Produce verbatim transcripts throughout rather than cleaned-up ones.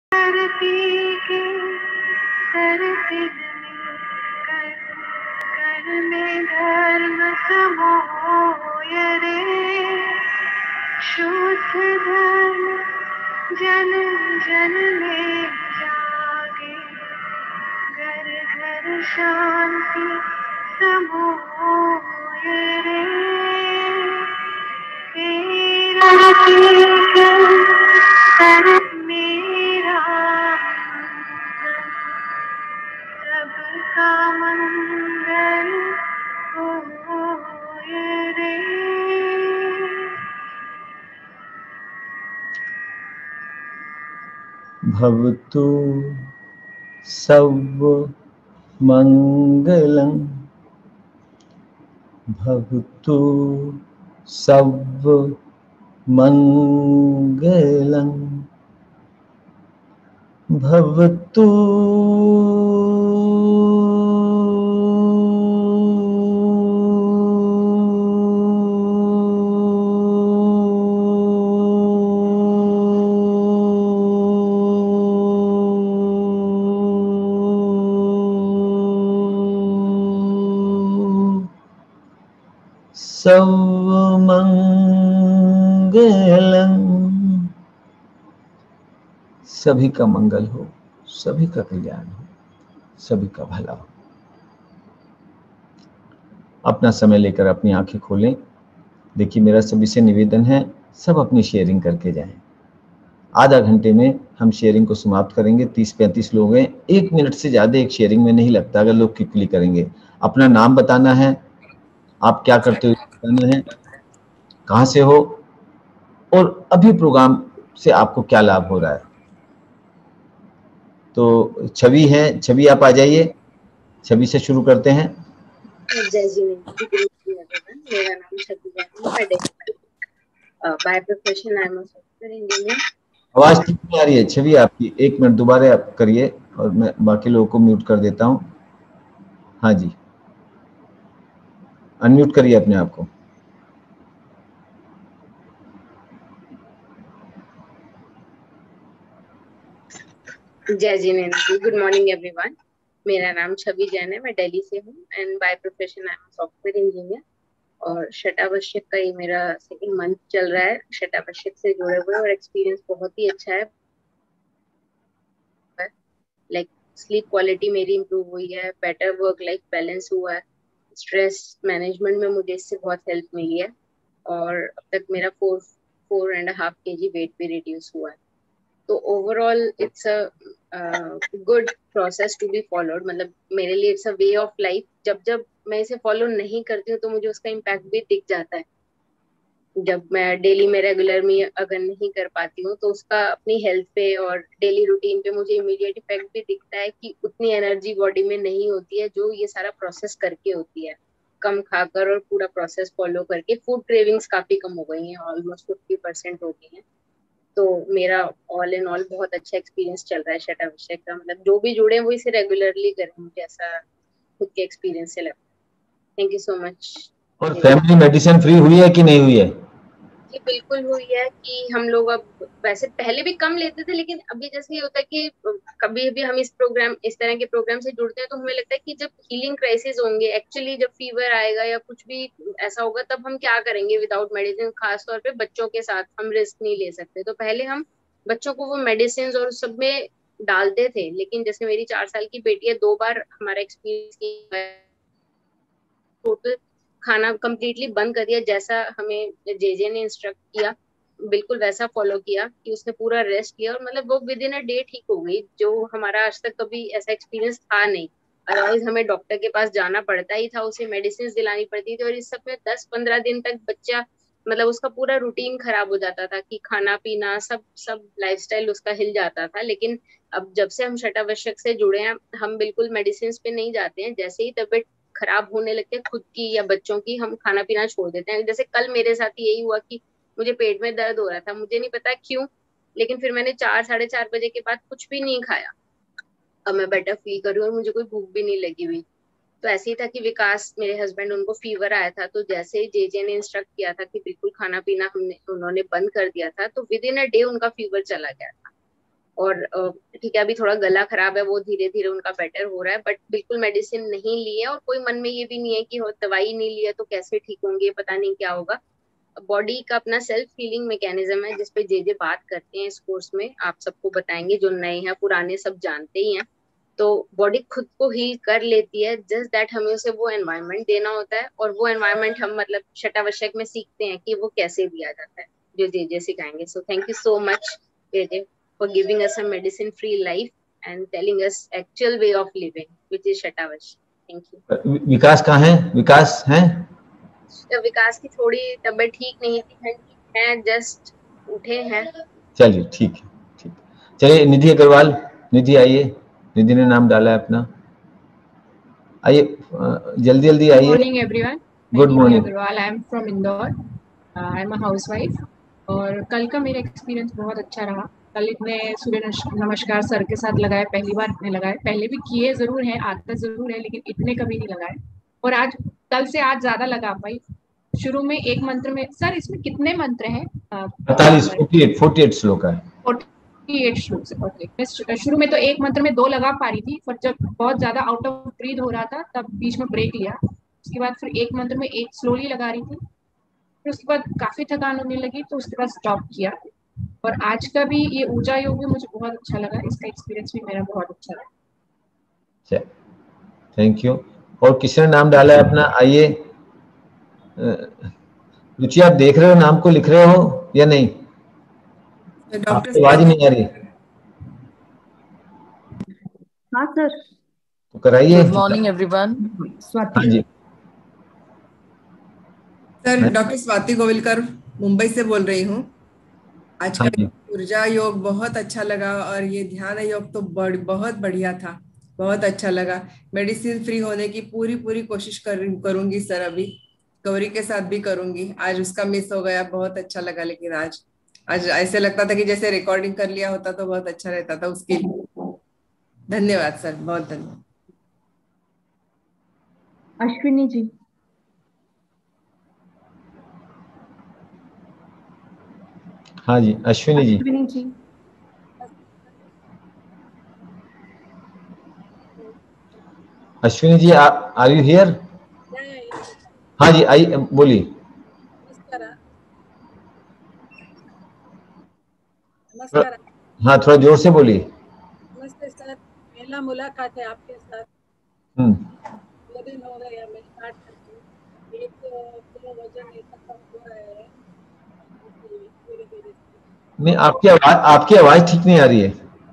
धरती के तरफिन में कर कर में धर्म समोय रे, शुद्ध धर्म जन जन में जागे, घर घर शांति समोय रे। तेरा तरफ मेरा सबका मंगल होय रे। भवतु सर्व मंगलं, भवतु सर्व मंगलं, भवतु सर्वमंगलं। सभी का मंगल हो, सभी का कल्याण हो, सभी का भला हो। अपना समय लेकर अपनी आंखें खोलें। देखिए, मेरा सभी से निवेदन है, सब अपनी शेयरिंग करके जाएं। आधा घंटे में हम शेयरिंग को समाप्त करेंगे। तीस पैंतीस लोग हैं, एक मिनट से ज्यादा एक शेयरिंग में नहीं लगता अगर लोग क्विकली करेंगे। अपना नाम बताना है, आप क्या करते हो बताना है, कहाँ से हो, और अभी प्रोग्राम से आपको क्या लाभ हो रहा है। तो छवि है, छवि आप आ जाइए, छवि से शुरू करते हैं। जय जी मेरा नाम छवि है, by profession I am a software engineer. आवाज ठीक नहीं आ रही है छवि आपकी, एक मिनट दोबारा आप करिए और मैं बाकी लोगों को म्यूट कर देता हूँ। हाँ जी, अनम्यूट करिए अपने आप को। जय जी Naina ji, good morning everyone. मेरा नाम छवि जैन है, मैं दिल्ली से हूँ and by profession I am software engineer. और शतावश्यक का ये मेरा सेकंड मंथ चल रहा है शतावश्यक से जुड़े हुए, और एक्सपीरियंस बहुत ही अच्छा है। लाइक स्लीप क्वालिटी मेरी इंप्रूव हुई है, बेटर वर्क लाइफ बैलेंस हुआ है, स्ट्रेस मैनेजमेंट में मुझे इससे बहुत हेल्प मिली है, और अब तक मेरा फोर फोर एंड हाफ के जी वेट भी रिड्यूस हुआ है। तो overall it's a good process to be followed. मतलब मेरे लिए it's a way of life. जब जब मैं इसे फॉलो नहीं करती हूँ तो मुझे उसका इम्पैक्ट भी दिख जाता है। जब मैं डेली में रेगुलर में अगर नहीं कर पाती हूँ तो उसका अपनी हेल्थ पे और डेली रूटीन पे मुझे इमीडिएट इफेक्ट भी दिखता है कि उतनी एनर्जी बॉडी में नहीं होती है जो ये सारा प्रोसेस करके होती है। कम खाकर और पूरा प्रोसेस फॉलो करके फूड क्रेविंग्स काफी कम हो गई हैं, ऑलमोस्ट फिफ्टी परसेंट हो गई हैं। तो मेरा ऑल इन ऑल बहुत अच्छा एक्सपीरियंस चल रहा है शतावश्यक का। मतलब जो भी जुड़े वो इसे रेगुलरली करें, मुझे ऐसा खुद के एक्सपीरियंस से लगता है। Thank you so much. और फैमिली मेडिसिन फ्री हुई है कि नहीं हुई है? जी बिल्कुल हुई है कि हम लोग अब वैसे पहले भी कम लेते थे, लेकिन अभी जैसे ये होता है कि कभी भी हम इस प्रोग्राम इस तरह के प्रोग्राम से जुड़ते हैं तो हमें लगता है कि जब हीलिंग क्राइसिस होंगे, एक्चुअली जब फीवर आएगा या कुछ भी ऐसा होगा, तब हम क्या करेंगे विदाउट मेडिसिन। खास तौर पे बच्चों के साथ हम रिस्क नहीं ले सकते। तो पहले हम बच्चों को वो मेडिसिन और सब में डालते थे, लेकिन जैसे मेरी चार साल की बेटी है, दो बार हमारा एक्सपीरियंस टोटल खाना कंप्लीटली बंद कर दिया। जैसा हमें जेजे ने इंस्ट्रक्ट किया बिल्कुल वैसा फॉलो किया कि उसने पूरा रेस्ट किया, और मतलब वो विद इन अ डे ठीक हो गई, जो हमारा आज तक कभी ऐसा एक्सपीरियंस था नहीं। अदरवाइज हमें डॉक्टर के पास जाना पड़ता ही था, उसे मेडिसिन दिलानी पड़ती थी, और इस सब में दस पंद्रह दिन तक बच्चा मतलब उसका पूरा रूटीन खराब हो जाता था कि खाना पीना सब सब लाइफस्टाइल उसका हिल जाता था। लेकिन अब जब से हम शतावश्यक से जुड़े हैं, हम बिल्कुल मेडिसिन पे नहीं जाते हैं। जैसे ही तबीयत खराब होने लगते हैं खुद की या बच्चों की, हम खाना पीना छोड़ देते हैं। जैसे कल मेरे साथ यही हुआ कि मुझे पेट में दर्द हो रहा था, मुझे नहीं पता क्यों, लेकिन फिर मैंने चार साढ़े चार बजे के बाद कुछ भी नहीं खाया। अब मैं बेटर फील कर रही हूँ और मुझे कोई भूख भी नहीं लगी हुई। तो ऐसे ही था कि विकास मेरे हस्बैंड, उनको फीवर आया था, तो जैसे ही जेजे ने इंस्ट्रक्ट किया था कि बिल्कुल खाना पीना हमने उन्होंने बंद कर दिया था, तो विद इन अ डे उनका फीवर चला गया था। और ठीक है अभी थोड़ा गला खराब है, वो धीरे धीरे उनका बेटर हो रहा है, बट बिल्कुल मेडिसिन नहीं ली है, और कोई मन में ये भी नहीं है कि हो दवाई नहीं लिया तो कैसे ठीक होंगे, पता नहीं क्या होगा। बॉडी का अपना सेल्फ हीलिंग मैकेनिज्म है जिसपे जे जे बात करते हैं इस कोर्स में, आप सबको बताएंगे, जो नए हैं पुराने सब जानते ही हैं। तो बॉडी खुद को हील कर लेती है, जस्ट दैट हमें उसे वो एनवायरनमेंट देना होता है, और वो एनवायरनमेंट हम मतलब शटावशक में सीखते हैं कि वो कैसे दिया जाता है, जो जे जे सिखाएंगे। So thank you so much J J for giving us a medicine free life and telling us actual way of living which is Shatavash. Thank you. Vikas कहाँ है? विकास है? विकास की थोड़ी तबीयत ठीक नहीं थी, ठंडी है, जस्ट उठे हैं। चलिए ठीक है, ठीक। चलिए निधि अग्रवाल, निधि आइए, निधि ने नाम डाला है अपना, आइए जल्दी जल्दी आइए। Good morning everyone, good morning Agrawal, I am from Indore, I am a housewife. और कल का मेरा एक्सपीरियंस बहुत अच्छा रहा। कल इतने सूर्य नमस्कार सर के साथ लगाए, पहली बार इतने लगाए, पहले भी किए जरूर है, आदत जरूर है, लेकिन इतने कभी नहीं लगाए। और आज कल से आज ज्यादा लगा पाई। शुरू में एक मंत्र में, सर इसमें कितने मंत्र हैं? अड़तालीस, अड़तालीस श्लोक है। अड़तालीस श्लोक से, ओके। शुरू में तो एक मंत्र में दो लगा पा रही थी, पर जब बहुत ज्यादा आउट ऑफ ब्रीथ हो रहा था तब बीच में ब्रेक लिया। उसके बाद फिर एक मंत्र में एक स्लोली लगा रही थी, फिर उसके बाद काफी थकान होने लगी तो उसके बाद स्टॉप किया। और आज का भी ये ऊर्जा योग भी मुझे बहुत अच्छा लगा, इसका एक्सपीरियंस भी मेरा बहुत अच्छा रहा। Thank you. और किसने नाम डाला है अपना? आइए रुचि, आप देख रहे हो नाम को, लिख रहे हो या नहीं? आपकी आवाज ही नहीं आ रही। हाँ सर। तो कराइए। Good morning everyone. हाँ जी सर, डॉक्टर स्वाति गोविलकर मुंबई से बोल रही हूँ। आज का हाँ ऊर्जा योग बहुत अच्छा लगा, और ये ध्यान योग तो बड़, बहुत बढ़िया था, बहुत अच्छा लगा। मेडिसिन फ्री होने की पूरी पूरी कोशिश कर, करूंगी सर। अभी गौरी के साथ भी करूंगी। आज उसका मिस हो गया, बहुत अच्छा लगा। लेकिन आज आज ऐसे लगता था कि जैसे रिकॉर्डिंग कर लिया होता तो बहुत अच्छा रहता था उसके लिए। धन्यवाद सर, बहुत धन्यवाद। अश्विनी जी। हाँ जी Ashwini ji. Ashwini ji. Ashwini ji, are you here? हाँ जी आई, बोलिए। नमस्कार। हाँ थोड़ा जोर से बोलिए। नमस्ते सर, पहला मुलाकात है आपके साथ। हम्म दो दिन हो गए हमें स्टार्ट करके, एक किलो वजन ऐसा कम हो रहा है धीरे धीरे। नहीं, आपकी आवाज आपकी आवाज ठीक नहीं आ रही है।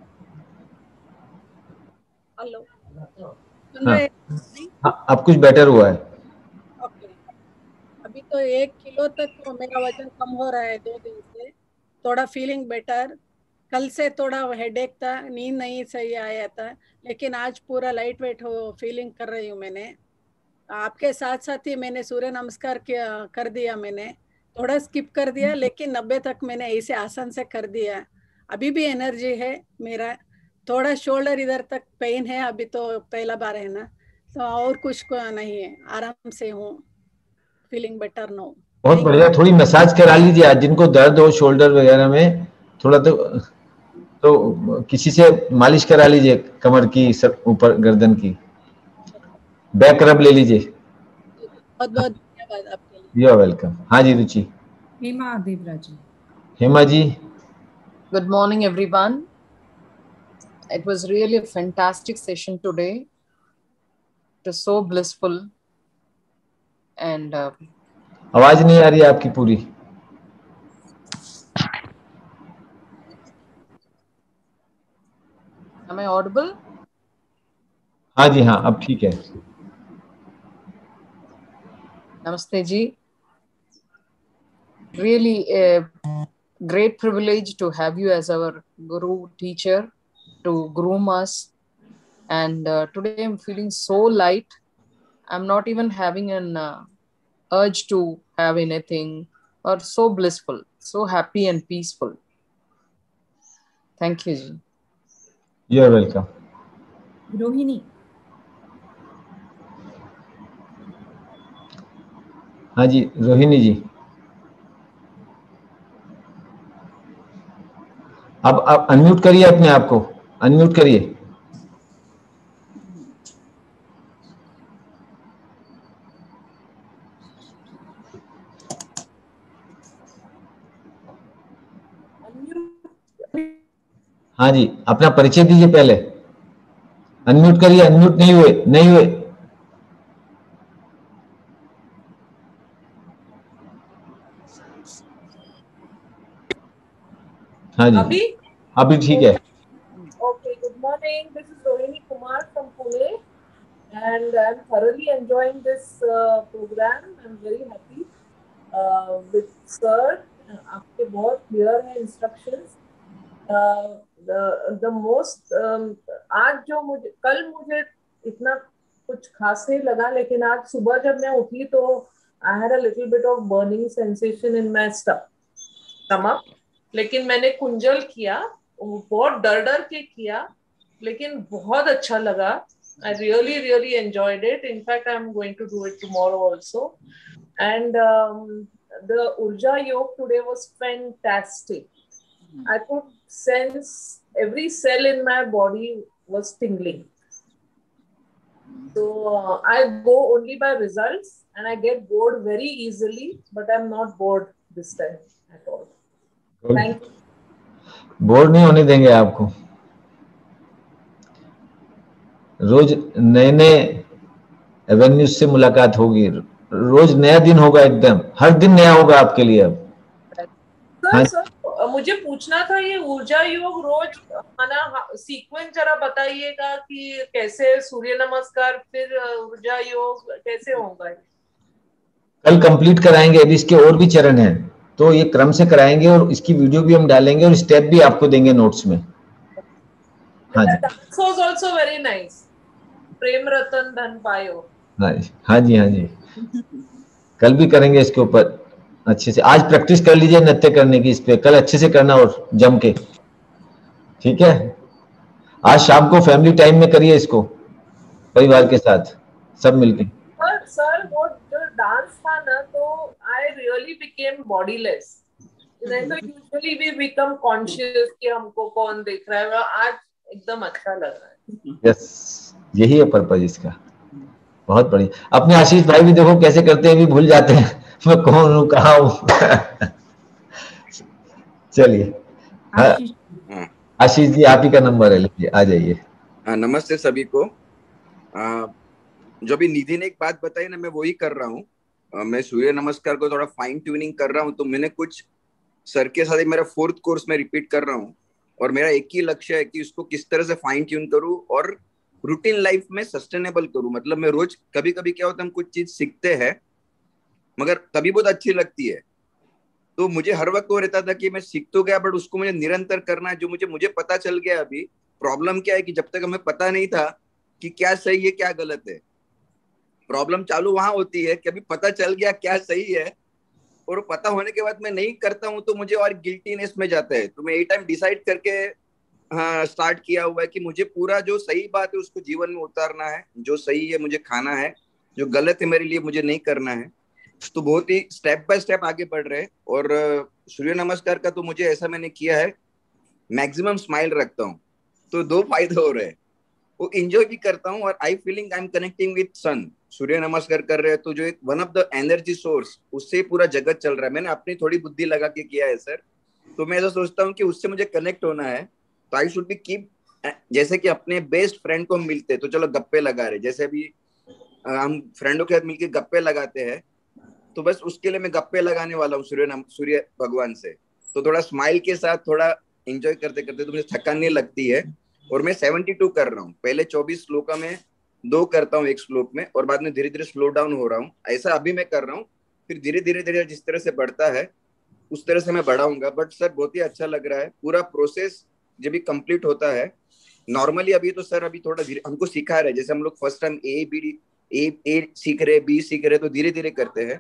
हेलो, सुन रहे हैं? हाँ, अब कुछ बेटर हुआ है। ओके, अभी तो एक किलो तक तो मेरा वजन कम हो रहा है दो दिन से, थोड़ा फीलिंग बेटर। कल से थोड़ा हेडेक था, नींद नहीं सही आया था, लेकिन आज पूरा लाइट वेट हो फीलिंग कर रही हूँ। मैंने आपके साथ साथ ही मैंने सूर्य नमस्कार किया, कर दिया। मैंने थोड़ा स्किप कर दिया, लेकिन नब्बे तक मैंने ऐसे आसन से कर दिया। अभी भी एनर्जी है मेरा, थोड़ा शोल्डर इधर तक पेन है, अभी तो पहला बार है ना, तो और कुछ नहीं है, आराम से हूँ, फीलिंग बेटर नो। बहुत बढ़िया। थोड़ी मसाज करा लीजिए आज, जिनको दर्द हो शोल्डर वगैरह में, थोड़ा तो तो किसी से मालिश करा लीजिए, कमर की, सब ऊपर गर्दन की, बैक रब ले लीजिए। बहुत बहुत धन्यवाद आपके लिए। You are welcome. हाँ जी रुचि। Hema Devraj. Hema ji. Good morning everyone. It was really a fantastic session today. It was so blissful and uh, आवाज नहीं आ रही है आपकी पूरी। am I audible? हाँ जी हाँ, अब ठीक है। Namaste ji. Really a great privilege to have you as our guru teacher, to groom us. And uh, today I'm feeling so light. I'm not even having an uh, urge to have anything, or so blissful, so happy and peaceful. Thank you ji. You are welcome. Rohini. हाँ जी रोहिणी जी, अब आप unmute करिए अपने आप को, unmute करिए। हाँ जी, अपना परिचय दीजिए पहले। अनम्यूट करिए, अनम्यूट नहीं हुए, नहीं हुए। हाँ जी, अभी अभी ठीक है। Okay, good morning. This is Rohini Kumar from Pune, and I'm thoroughly enjoying this uh, program. I'm very happy uh, with sir. आपके बहुत clear है instructions. Uh, the the most um, आज जो मुझे कल मुझे इतना कुछ खास नहीं लगा, लेकिन आज सुबह जब मैं उठी तो I had a little bit of burning sensation in my stomach. लेकिन मैंने कुंजल किया, बहुत डर डर के किया, लेकिन बहुत अच्छा लगा. I really really enjoyed it. In fact, I'm going to do it tomorrow also. And um, the Urja Yoga today was fantastic. I could sense every cell in my body was tingling. So uh, I go only by results, and I get bored very easily, but I'm not bored this time at all. Thank you. Bore नहीं होने देंगे आपको। रोज नए नए avenues से मुलाकात होगी, रोज नया दिन होगा, एकदम हर दिन नया होगा आपके लिए अब। सर हाँ, सर मुझे पूछना था, ये ऊर्जा योग रोज माना सीक्वेंस जरा बताइएगा कि कैसे सूर्य नमस्कार फिर ऊर्जा योग कैसे होगा? कल कंप्लीट कराएंगे, अभी इसके और भी चरण हैं, तो ये क्रम से कराएंगे और इसकी वीडियो भी हम डालेंगे और स्टेप भी आपको देंगे नोट्स में। हाँ जी, dance was also very nice. Prem Ratan Dhan Payo. हाँ जी, हाँ जी, हाँ जी, कल भी करेंगे इसके ऊपर अच्छे से। आज प्रैक्टिस कर लीजिए नृत्य करने की, इस पे कल अच्छे से करना और जम के, ठीक है? आज शाम को फैमिली टाइम में करिए इसको, परिवार के साथ सब मिलके। सर सर वो जो डांस था ना, तो आई रियली बिकेम बॉडीलेस। नहीं तो यूजुअली वी बिकम कॉन्शियस कि हमको कौन देख रहा है। आज एकदम अच्छा लग रहा है। यस, यही है पर्पज इसका। बहुत बढ़िया। अपने आशीष भाई भी देखो कैसे करते हैं, भी भूल जाते हैं मैं कौन हूँ, कहाँ हूँ। चलिए, हाँ, आशीष आशीष जी आप ही का नंबर है, लीजिए, आ जाइए। हाँ, नमस्ते सभी को। आ, जो भी निधि ने एक बात बताई ना, मैं वही कर रहा हूँ। मैं सूर्य नमस्कार को थोड़ा फाइन ट्यूनिंग कर रहा हूँ, तो मैंने कुछ सर के साथ मेरा फोर्थ कोर्स में रिपीट कर रहा हूँ, और मेरा एक ही लक्ष्य है कि उसको किस तरह से फाइन ट्यून करूँ और रूटीन लाइफ में सस्टेनेबल करूँ। मतलब मैं रोज कभी कभी क्या होता है, हम कुछ चीज सीखते हैं मगर कभी बहुत अच्छी लगती है, तो मुझे हर वक्त वो रहता था कि मैं सीख तो गया बट उसको मुझे निरंतर करना है। जो मुझे मुझे पता चल गया अभी, प्रॉब्लम क्या है कि जब तक हमें पता नहीं था कि क्या सही है क्या गलत है, प्रॉब्लम चालू वहां होती है कि अभी पता चल गया क्या सही है, और पता होने के बाद मैं नहीं करता हूं तो मुझे और गिल्टीनेस में जाता है। तो मैं एक टाइम डिसाइड करके हाँ स्टार्ट किया हुआ है कि मुझे पूरा जो सही बात है उसको जीवन में उतारना है, जो सही है मुझे खाना है, जो गलत है मेरे लिए मुझे नहीं करना है। तो बहुत ही स्टेप बाय स्टेप आगे बढ़ रहे हैं। और सूर्य नमस्कार का तो मुझे ऐसा मैंने किया है, मैक्सिमम स्माइल रखता हूँ, तो दो फायदे हो रहे हैं, वो एंजॉय भी करता हूँ और I feeling I am connecting with sun. Surya Namaskar कर रहे हैं तो जो एक one of the energy source, उससे पूरा जगत चल रहा है। मैंने अपनी थोड़ी बुद्धि लगा के किया है सर, तो मैं ऐसा सोचता हूँ कि उससे मुझे कनेक्ट होना है, तो आई शुड बी कीप। जैसे कि अपने बेस्ट फ्रेंड को हम मिलते तो चलो गप्पे लगा रहे, जैसे अभी हम फ्रेंडों के साथ मिलकर गप्पे लगाते हैं, तो बस उसके लिए मैं गप्पे लगाने वाला हूँ सूर्य सूर्य भगवान से। तो थोड़ा स्माइल के साथ थोड़ा एंजॉय करते करते तो मुझे थकान नहीं लगती है। और मैं बहत्तर कर रहा हूँ, पहले चौबीस श्लोका में दो करता हूँ एक श्लोक में, और बाद में धीरे धीरे स्लो डाउन हो रहा हूँ। ऐसा अभी मैं कर रहा हूँ, फिर धीरे धीरे धीरे जिस तरह से बढ़ता है उस तरह से मैं बढ़ाऊंगा। बट सर बहुत ही अच्छा लग रहा है, पूरा प्रोसेस जब भी कंप्लीट होता है। नॉर्मली अभी तो सर अभी थोड़ा धीरे हमको सिखा रहे, जैसे हम लोग first time A B A A सीख रहे, बी सीख रहे, तो धीरे धीरे करते हैं।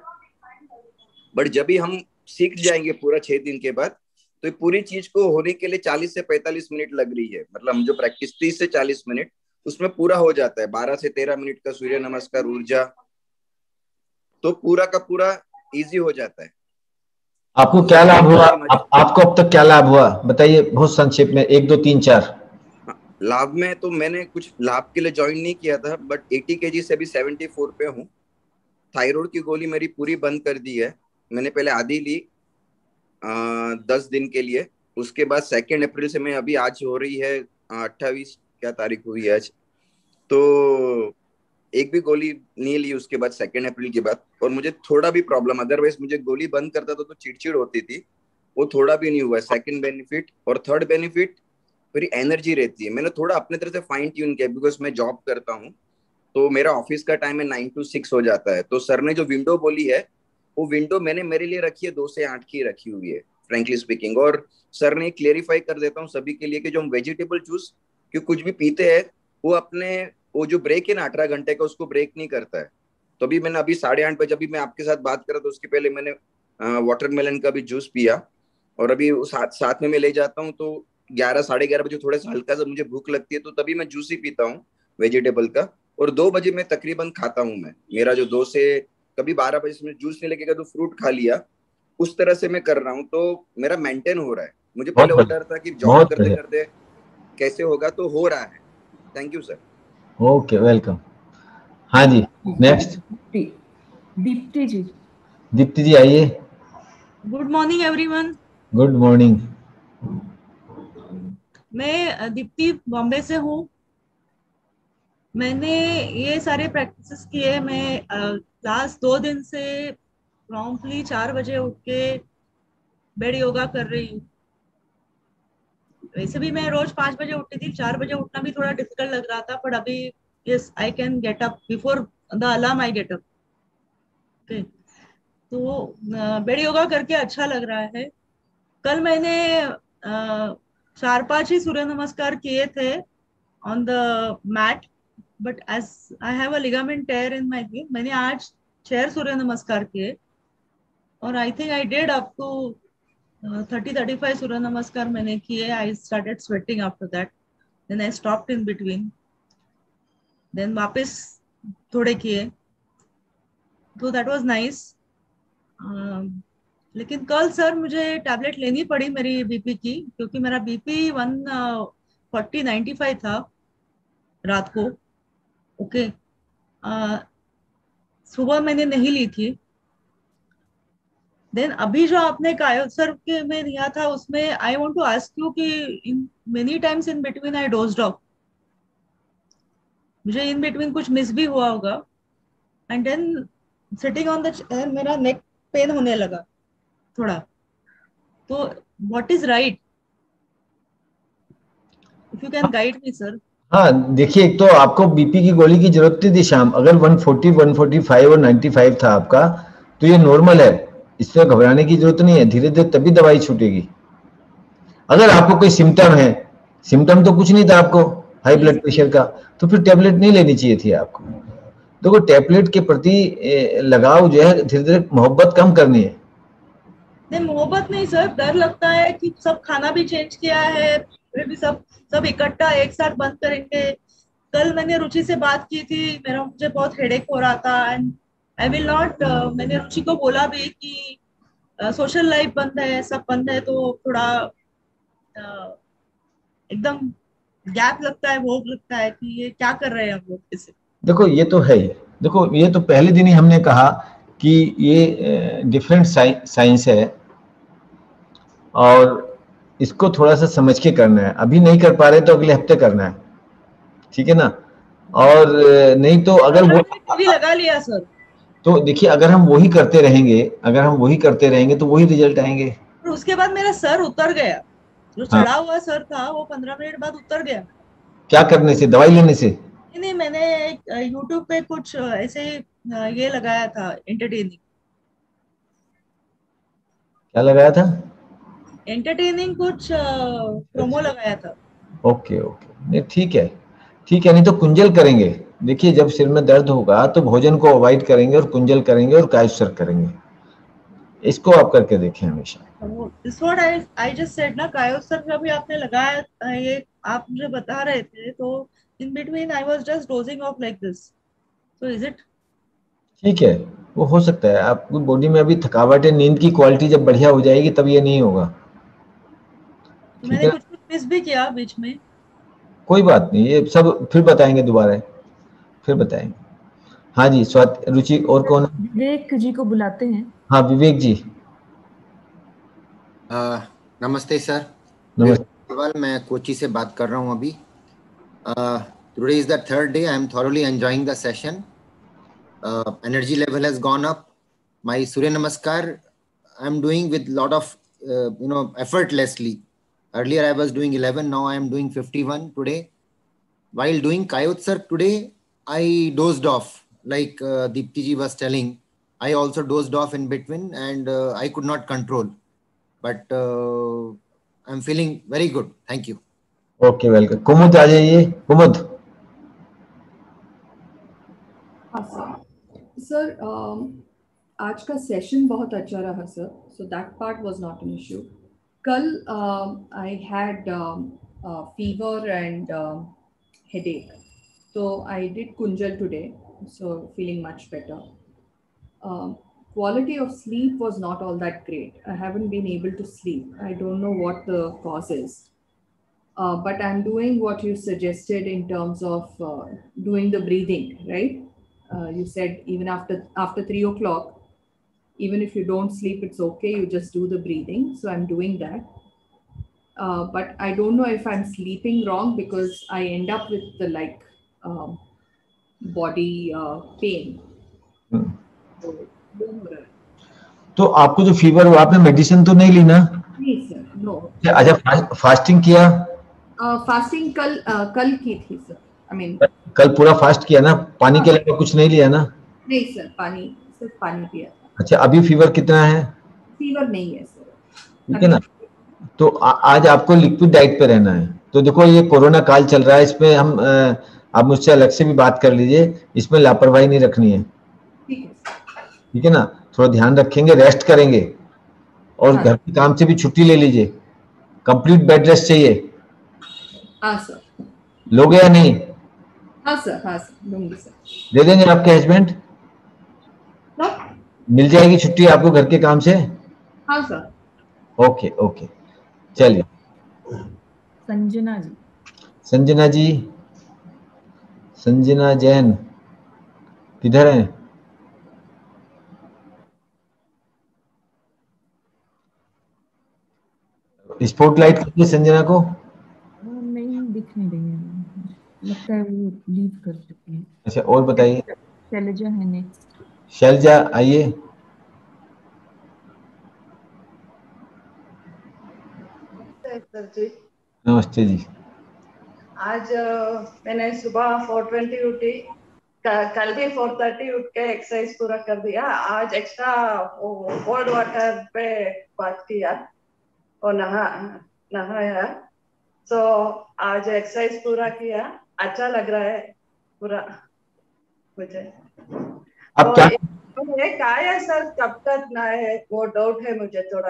बट जब भी हम सीख जाएंगे पूरा छह दिन के बाद, तो पूरी चीज को होने के लिए चालीस से पैंतालीस मिनट लग रही है। मतलब हम जो प्रैक्टिस तीस से चालीस मिनट उसमें पूरा हो जाता है, बारह से तेरह मिनट का सूर्य नमस्कार ऊर्जा, तो पूरा का पूरा इजी हो जाता है। आपको क्या लाभ हुआ? आप, आपको अब तक क्या लाभ हुआ बताइए बहुत संक्षेप में, एक दो तीन चार। लाभ में तो मैंने कुछ लाभ के लिए ज्वाइन नहीं किया था, बट अस्सी केजी से अभी चौहत्तर पे हूँ। थायराइड की गोली मेरी पूरी बंद कर दी है। मैंने पहले आधी ली आ, दस दिन के लिए, उसके बाद सेकेंड अप्रैल से मैं अभी आज हो रही है अट्ठाईस क्या तारीख हुई है आज, तो एक भी गोली नहीं ली उसके बाद सेकेंड अप्रैल के बाद। और मुझे थोड़ा भी प्रॉब्लम, अदरवाइज मुझे गोली बंद करता था तो चिड़चिड़ होती थी, वो थोड़ा भी नहीं हुआ। Second benefit. और थर्ड बेनिफिट, मेरी एनर्जी रहती है। मैंने थोड़ा अपने तरह से फाइन ट्यून किया, बिकॉज मैं जॉब करता हूँ तो मेरा ऑफिस का टाइम है नाइन टू सिक्स हो जाता है। तो सर ने जो विंडो बोली है वो विंडो मैंने मेरे लिए रखी है दो से आठ की रखी हुई है, फ्रेंकली स्पीकिंग। और सर ने क्लेरिफाई कर देता हूँ सभी के लिए कि जो हम वेजिटेबल जूस क्यों कुछ भी पीते हैं, वो अपने वो जो ब्रेक है ना अठारह घंटे का, उसको ब्रेक नहीं करता है। तो अभी मैंने अभी साढ़े आठ बजे अभी मैं आपके साथ बात करा तो उसके पहले मैंने वाटरमेलन का भी जूस पिया, और अभी साथ साथ में मैं ले जाता हूँ तो ग्यारह साढ़े ग्यारह बजे थोड़ा सा हल्का सा मुझे भूख लगती है तो तभी मैं जूस ही पीता हूँ वेजिटेबल का। और दो बजे मैं तकरीबन खाता हूँ। मैं मेरा जो दो से कभी बारह बजे से जूस नहीं लगेगा तो फ्रूट खा लिया, उस तरह से मैं कर रहा हूँ। तो मेरा मेंटेन हो रहा है। मुझे पहले वो डर था कि जॉब करते करते कैसे होगा, तो हो रहा है। Thank you sir. Okay, welcome. हाँ जी, नेक्स्ट दीप्ति जी। दीप्ति जी आइए। Good morning everyone. Good morning. मैं दीप्ति बॉम्बे से हूँ। मैंने ये सारे प्रैक्टिसेस किए। मैं लास्ट दो दिन से प्रॉम्प्टली चार बजे उठ के बेड योगा कर रही हूँ। वैसे भी मैं रोज पाँच बजे उठती थी, चार बजे उठना भी थोड़ा डिफिकल्ट लग रहा था, पर अभी yes I can get up before the alarm I get up. Okay, तो बेड योगा करके अच्छा लग रहा है। कल मैंने चार पांच ही सूर्य नमस्कार किए थे on the mat, but as I have a ligament tear in my knee, मैंने आज छह सूर्य नमस्कार किए और I think I did up to thirty thirty five Surya Namaskar मैंने किए। I started sweating after that, then I stopped in between, then वापस थोड़े किए, तो दैट वाज नाइस। लेकिन कल सर मुझे टैबलेट लेनी पड़ी मेरी बीपी की, क्योंकि मेरा BP one forty ninety five था रात को। ओके, सुबह मैंने नहीं ली थी। देन अभी जो आपने कायो सर के में लिया था उसमें I want to ask you कि in many times in between I dozed off, मुझे इन बिटवीन कुछ मिस भी हुआ होगा। And then sitting on the chair मेरा नेक पेन होने लगा थोड़ा, तो what is right, if you can guide me sir. हाँ देखिए, एक तो आपको बीपी की गोली की जरूरत थी शाम, अगर one forty, one forty five और नाइन्टी फाइव था आपका तो ये नॉर्मल है, इससे घबराने की जरूरत नहीं है। धीरे धीरे तभी दवाई छूटेगी। अगर आपको कोई सिम्टम है, सिम्टम तो कुछ नहीं था आपको हाई ब्लड प्रेशर का, तो फिर टेबलेट नहीं लेनी चाहिए थी आपको। देखो, टेबलेट के प्रति लगाव जो है धीरे धीरे मोहब्बत कम करनी है। नहीं मोहब्बत नहीं सर, डर लगता है कि सब खाना भी चेंज किया है, फिर भी सब सब इकट्ठा एक साथ बंद करेंगे। कल मैंने रुचि से बात की थी, मेरा मुझे बहुत हेडेक हो रहा था एंड आई विल नॉट, मैंने रुचि को बोला भी कि सोशल uh, लाइफ बंद है, सब बंद है, तो थोड़ा uh, एकदम गैप लगता है, भोग लगता है कि ये क्या कर रहे हैं हम लोग इसे। देखो ये तो है ही, देखो ये तो पहले दिन ही हमने कहा कि ये डिफरेंट साइंस है और इसको थोड़ा सा समझ के करना है। अभी नहीं कर पा रहे तो अगले हफ्ते करना है, ठीक है ना। और नहीं तो अगर वो भी लगा लिया सर, तो देखिए अगर हम वही करते रहेंगे अगर हम वही करते रहेंगे तो वही रिजल्ट आएंगे। और उसके बाद मेरा सर उतर गया, जो हाँ। चढ़ा हुआ सर था वो पंद्रह मिनट बाद उतर गया। क्या करने से? दवाई लेने से? नहीं नहीं, मैंने यूट्यूब पे कुछ ऐसे ये लगाया था एंटरटेनिंग। क्या लगाया था? एंटरटेनिंग कुछ प्रोमो लगाया था। ओके ओके, नहीं ठीक है ठीक है। नहीं तो कुंजल करेंगे। देखिए जब सिर में दर्द होगा तो भोजन को अवॉइड करेंगे और कुंजल करेंगे और कायस्वर करेंगे। इसको आप करके देखें हमेशा। This what I I just said ना, कायोस्वर जब भी आपने लगाया ये आप मुझे बता रहे थे, तो in between I was just dozing off like this. So is it? ठीक है, वो हो सकता है आपकी बॉडी में अभी थकावट है, नींद की क्वालिटी जब बढ़िया हो जाएगी तब ये नहीं होगा। ठीक मैंने है, कुछ कुछ मिस भी किया बीच में। कोई बात नहीं, ये सब फिर बताएंगे, दोबारा फिर बताएंगे। हाँ जी स्वाति, रुचि, और कौन? विवेक जी को बुलाते हैं। हाँ विवेक जी। uh, नमस्ते सर, नमस्ते। मैं कोची से बात कर रहा हूँ अभी। Today is the third day, I am thoroughly enjoying the session. Energy level has gone up. My Surya Namaskar I am doing with lot of you know effortlessly. Earlier I was doing eleven, now I am doing fifty-one today. While doing Kayotsar today, I dozed off, like uh, Deepti ji was telling. I also dozed off in between, and uh, I could not control. But uh, I'm feeling very good. Thank you. Okay welcome. Kumud आ जाइए, कुमुद। हाँ sir. Sir आज का session बहुत अच्छा रहा sir, so that part was not an issue. कल I had fever and headache, so I did Kunjal today, so feeling much better. Um, quality of sleep was not all that great. I haven't been able to sleep. I don't know what the cause is. Uh, but I'm doing what you suggested in terms of uh, doing the breathing, right? Uh, you said even after after three o'clock, even if you don't sleep, it's okay. You just do the breathing. So I'm doing that. Uh, but I don't know if I'm sleeping wrong because I end up with the like um, body uh, pain. तो आपको जो fever हुआ, आपने medicine तो नहीं ली ना? नहीं sir, no. अच्छा, फा, फास्टिंग किया? फास्टिंग कल uh, कल की थी सर। आई मीन कल पूरा फास्ट किया ना? पानी के अलावा कुछ नहीं लिया ना? नहीं सर, पानी सिर्फ पानी पिया। अच्छा, अभी फीवर कितना है? फीवर नहीं है सर। ठीक है ना, तो आ, आज आपको लिक्विड डाइट पे रहना है। तो देखो ये कोरोना काल चल रहा है, इसमें हम आ, आप मुझसे अलग से भी बात कर लीजिए, इसमें लापरवाही नहीं रखनी है। ठीक है ना, थोड़ा ध्यान रखेंगे, रेस्ट करेंगे, और हाँ। घर के काम से भी छुट्टी ले लीजिए। कंप्लीट बेड रेस्ट चाहिए। हाँ सर। लोगे या नहीं? हाँ सर, हाँ सर, लूंगी सर। दे देंगे आपके हस्बैंड? मिल जाएगी छुट्टी आपको घर के काम से? हाँ सर। ओके ओके, चलिए। संजना जी। संजना जी, संजना जैन किधर हैं? स्पॉटलाइट कीजिए संजना को। नहीं, दिख नहीं रही है, लगता है वो लीव कर चुकी है। अच्छा, और बताइए। शैलजा है नेक्स्ट। शैलजा आइए। सर जी नमस्ते जी। आज मैंने सुबह फोर ट्वेंटी उठी, कल भी फोर थर्टी उठ के एक्सरसाइज पूरा कर दिया। आज एक्स्ट्रा कोल्ड वाटर पे बात किया और नहा नहाया। सो आज एक्सरसाइज पूरा किया, अच्छा लग रहा है पूरा मुझे। अब क्या ये काया सर कब करना है, वो डाउट है मुझे थोड़ा।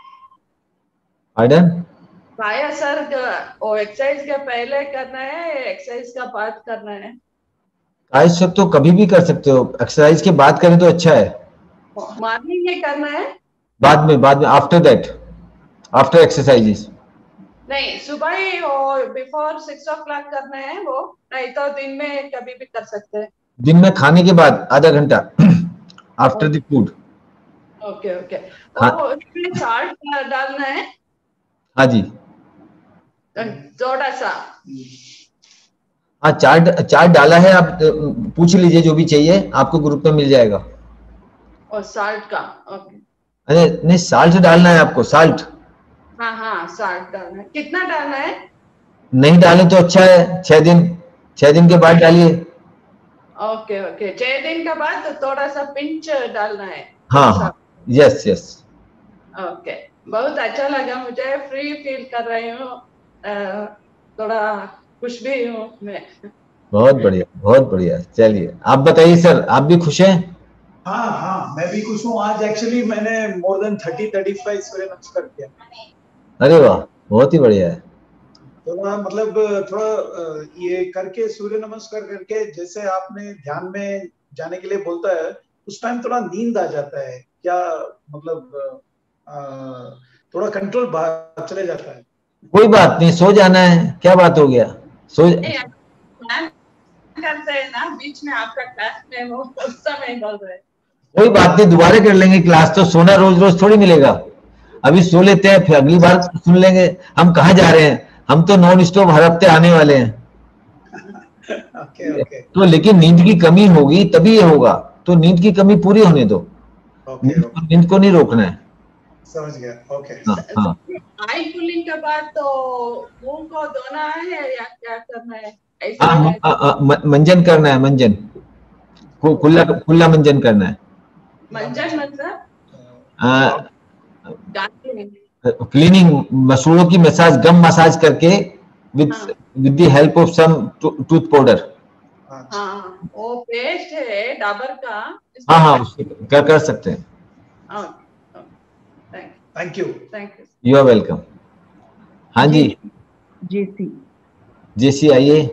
आइडन काया सर वो एक्सरसाइज के पहले करना है, एक्सरसाइज का बाद करना है? काया सर तो कभी भी कर सकते हो, एक्सरसाइज के बाद करें तो अच्छा है। मॉर्निंग में करना है? बाद में, बाद में आफ्टर दैट, आफ्टर एक्सरसाइजेस। नहीं, सुबह ही वो बिफोर सिक्स ओ क्लॉक करना है वो, नहीं तो दिन में कभी भी कर सकते हैं? दिन में खाने के बाद आधा घंटा, after the food. Okay okay. हाँ। और उसमें साल्ट डालना है? हाँ जी, थोड़ा सा। हाँ, चार्ट चार्ट डाला है, आप पूछ लीजिए जो भी चाहिए, आपको ग्रुप में मिल जाएगा। और साल्ट का? ओके। अरे नहीं, साल्ट डालना है आपको, साल्ट। हाँ हाँ, साल्ट डालना है। कितना डालना है? नहीं डालें तो अच्छा है, छह दिन छह दिन के बाद डालिए। ओके ओके, छह दिन के बाद तो थोड़ा सा पिंच डालना है। हाँ हाँ, यस यस। ओके, बहुत अच्छा लगा मुझे, फ्री फील कर रही हूँ, थोड़ा खुश भी हूँ मैं। बहुत बढ़िया, बहुत बढ़िया। चलिए आप बताइए सर, आप भी खुश हैं? हाँ हाँ, मैं भी खुश हूँ। आज एक्चुअली मैंने more than thirty thirty five Surya Namaskar किया। अरे वाह, बहुत ही बढ़िया है। थोड़ा मतलब थोड़ा ये करके सूर्य नमस्कार करके, जैसे आपने ध्यान में जाने के लिए बोलता है, उस टाइम थोड़ा नींद आ जाता है क्या, मतलब आ, थोड़ा कंट्रोल बाहर चले जाता है? कोई बात नहीं, सो जाना है, क्या बात हो गया, सो करते हैं ना बीच में आपका क्लास में, वो उस समय बोल रहे हैं। कोई बात नहीं, दोबारा कर लेंगे क्लास, तो सोना रोज रोज थोड़ी मिलेगा। अभी सो लेते हैं, फिर अगली बार सुन लेंगे। हम कहाँ जा रहे हैं, हम तो नॉन स्टॉप हर हफ्ते आने वाले हैं। Okay okay. तो लेकिन नींद की कमी होगी तभी ये होगा, तो नींद की कमी पूरी होने दो। ओके नींद को, नींद को नहीं रोकना है। समझ गया। ओके। हाँ हाँ। आई कूलिंग के बाद तो मुंह को धोना है या क्या करना है? ऐसा हाँ, है? हाँ, हाँ, म- मंजन करना है, मंजन को खुला खुला मंजन करना है। मंजन मतलब आ, गार्गलिंग? क्लीनिंग, मसूड़ों की मसाज, गम मसाज करके with with the help of some tooth powder. हाँ, वो पेस्ट है डाबर का। हाँ हाँ, उससे कर कर सकते हैं। Thank you. Thank you. You are welcome. हाँ जी, जेसी जेसी आइए।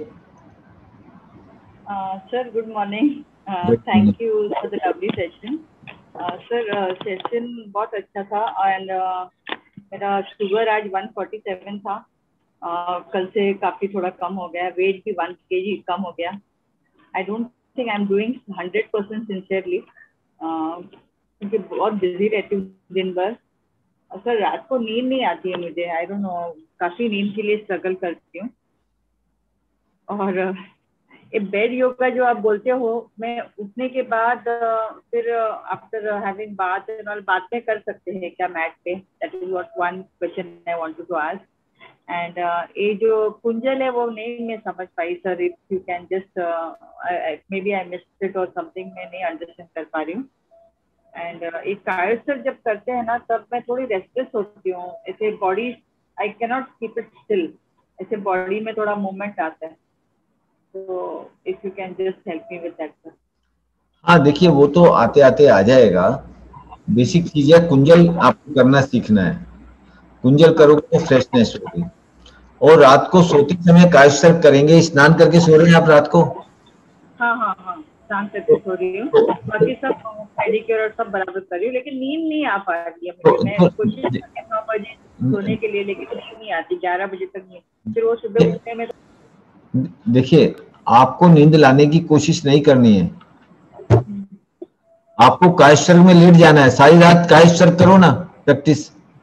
Sir good morning, Good thank morning. You for the lovely session. Sir session बहुत अच्छा था एंड मेरा शुगर आज वन फोर्टी सेवन था, uh, कल से काफी थोड़ा कम हो गया, वेट भी वन केजी कम हो गया। I don't think I am doing hundred percent sincerely, क्योंकि बहुत बिजी रहती हूँ दिन भर। और सर रात को नींद नहीं आती है मुझे, आई डोंट नो, काफी नींद के लिए स्ट्रगल करती हूँ। और uh, ये बेड योगा जो आप बोलते हो, मैं उठने के बाद uh, फिर after having bath and all बात में कर सकते हैं क्या मैट पे? That is what one question I wanted to ask. एंड ये जो कुंजल है वो नहीं मैं समझ पाई sir, if you can just, maybe I missed it और समथिंग, मैं नहीं अंडरस्टैंड कर पा रही हूँ। एंड एक कायोस्टर जब करते हैं ना तब मैं थोड़ी रेस्टलेस होती हूँ, ऐसे body I can not keep it still, ऐसे बॉडी में थोड़ा मूवमेंट आता है। So if you can just help me with that, sir. हाँ देखिए, वो तो आते आते आ जाएगा। बेसिक चीज है, कुंजल आपको करना सीखना है। कुंजल करोगे तो फ्रेशनेस होगी। और रात को सोते समय कायस्थ करेंगे। स्नान करके सो रहे हैं आप रात को? हाँ हाँ हाँ, स्नान करके सो रही हूँ, बाकी सब पेडिक्योर और सब बराबर कर रही हूँ, लेकिन नींद नहीं आ पा रही है मुझे। मैं कोशिश करती हूँ नौ बजे सोने के लिए, लेकिन नींद नहीं आती, ग्यारह बजे तक नहीं। फिर वो सुबह उठने में देखिए, आपको नींद लाने की कोशिश नहीं करनी है, आपको कायस्थ में लेट जाना है। सारी रात कायस्थ करो ना, प्रैक्टिस।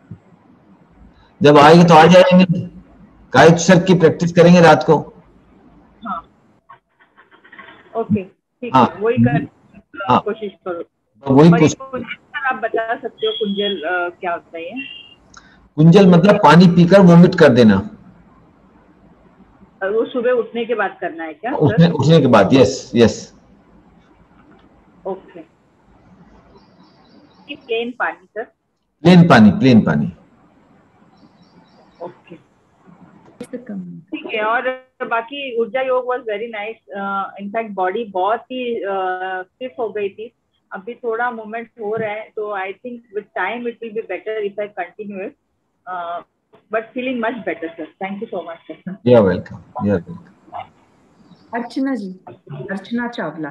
जब आएगी तो आ जाएंगे। कायस्थ की प्रैक्टिस करेंगे रात को। हाँ ओके ठीक हाँ, है, वही कर हाँ, कोशिश करो। वही और ये कोशिश। कुंजल आप बता सकते हो कुंजल अ, क्या होता है? कुंजल मतलब पानी पीकर वोमिट कर देना। और वो सुबह उठने के बाद करना है क्या उठने उठने के बाद, यस यस। ओके, प्लेन पानी सर? प्लेन पानी, प्लेन पानी। ओके ठीक है। और बाकी Urja Yoga was very nice, in fact body बहुत ही स्टिफ uh, हो गई थी, अभी थोड़ा मूवमेंट हो रहा है, तो I think with time it will be better if I continue it, but feeling much better sir. Thank you so much sir. You are welcome, you are welcome. Archana ji, Archana Chawla.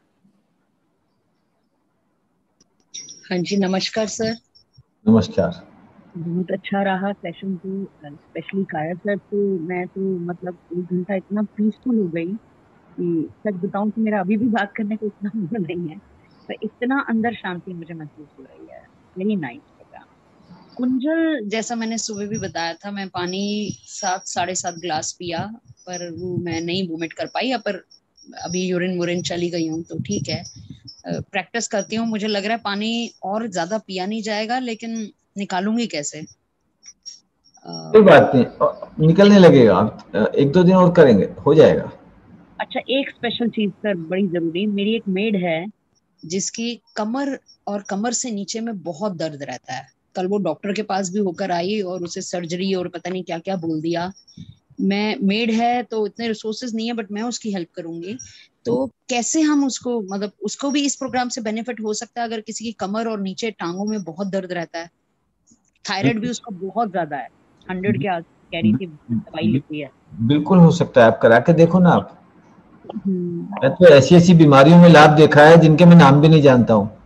हाँ जी, नमस्कार सर। नमस्कार। बहुत अच्छा रहा सेशन तो, स्पेशली काया sir, तो मैं तो मतलब एक घंटा इतना पीसफुल हो गई कि सच बताऊं तो मेरा अभी भी बात करने को इतना मन नहीं है, पर इतना अंदर शांति मुझे महसूस हो रही है। Very nice program. कुंजल जैसा मैंने सुबह भी बताया था, मैं पानी सात साढ़े सात ग्लास पिया, पर वो मैं नहीं वोमिट कर पाई, पर अभी यूरिन वोरिन चली गई हूँ तो ठीक है। प्रैक्टिस करती हूँ, मुझे लग रहा है पानी और ज्यादा पिया नहीं जाएगा, लेकिन निकालूंगी कैसे? कोई बात नहीं, निकलने लगेगा। एक दो दिन और करेंगे, हो जाएगा। अच्छा, एक स्पेशल चीज सर बड़ी जरूरी, मेरी एक मेड है जिसकी कमर और कमर से नीचे में बहुत दर्द रहता है। कल वो डॉक्टर के पास भी होकर आई और उसे सर्जरी और पता नहीं क्या क्या बोल दिया। मैं मेड है तो इतने रिसोर्सेज नहीं है, बट मैं उसकी हेल्प करूंगी। तो कैसे हम उसको, मतलब उसको भी इस प्रोग्राम से बेनिफिट हो सकता है अगर किसी की कमर और नीचे टांगों में बहुत दर्द रहता है? थायराइड भी उसका बहुत ज्यादा है, हंड्रेड के कह रही थी, दवाई लिखी है। बिल्कुल हो सकता है, आप करा के देखो ना। आप मैं तो ऐसी ऐसी बीमारियों में लाभ देखा है जिनके मैं नाम भी नहीं जानता हूँ।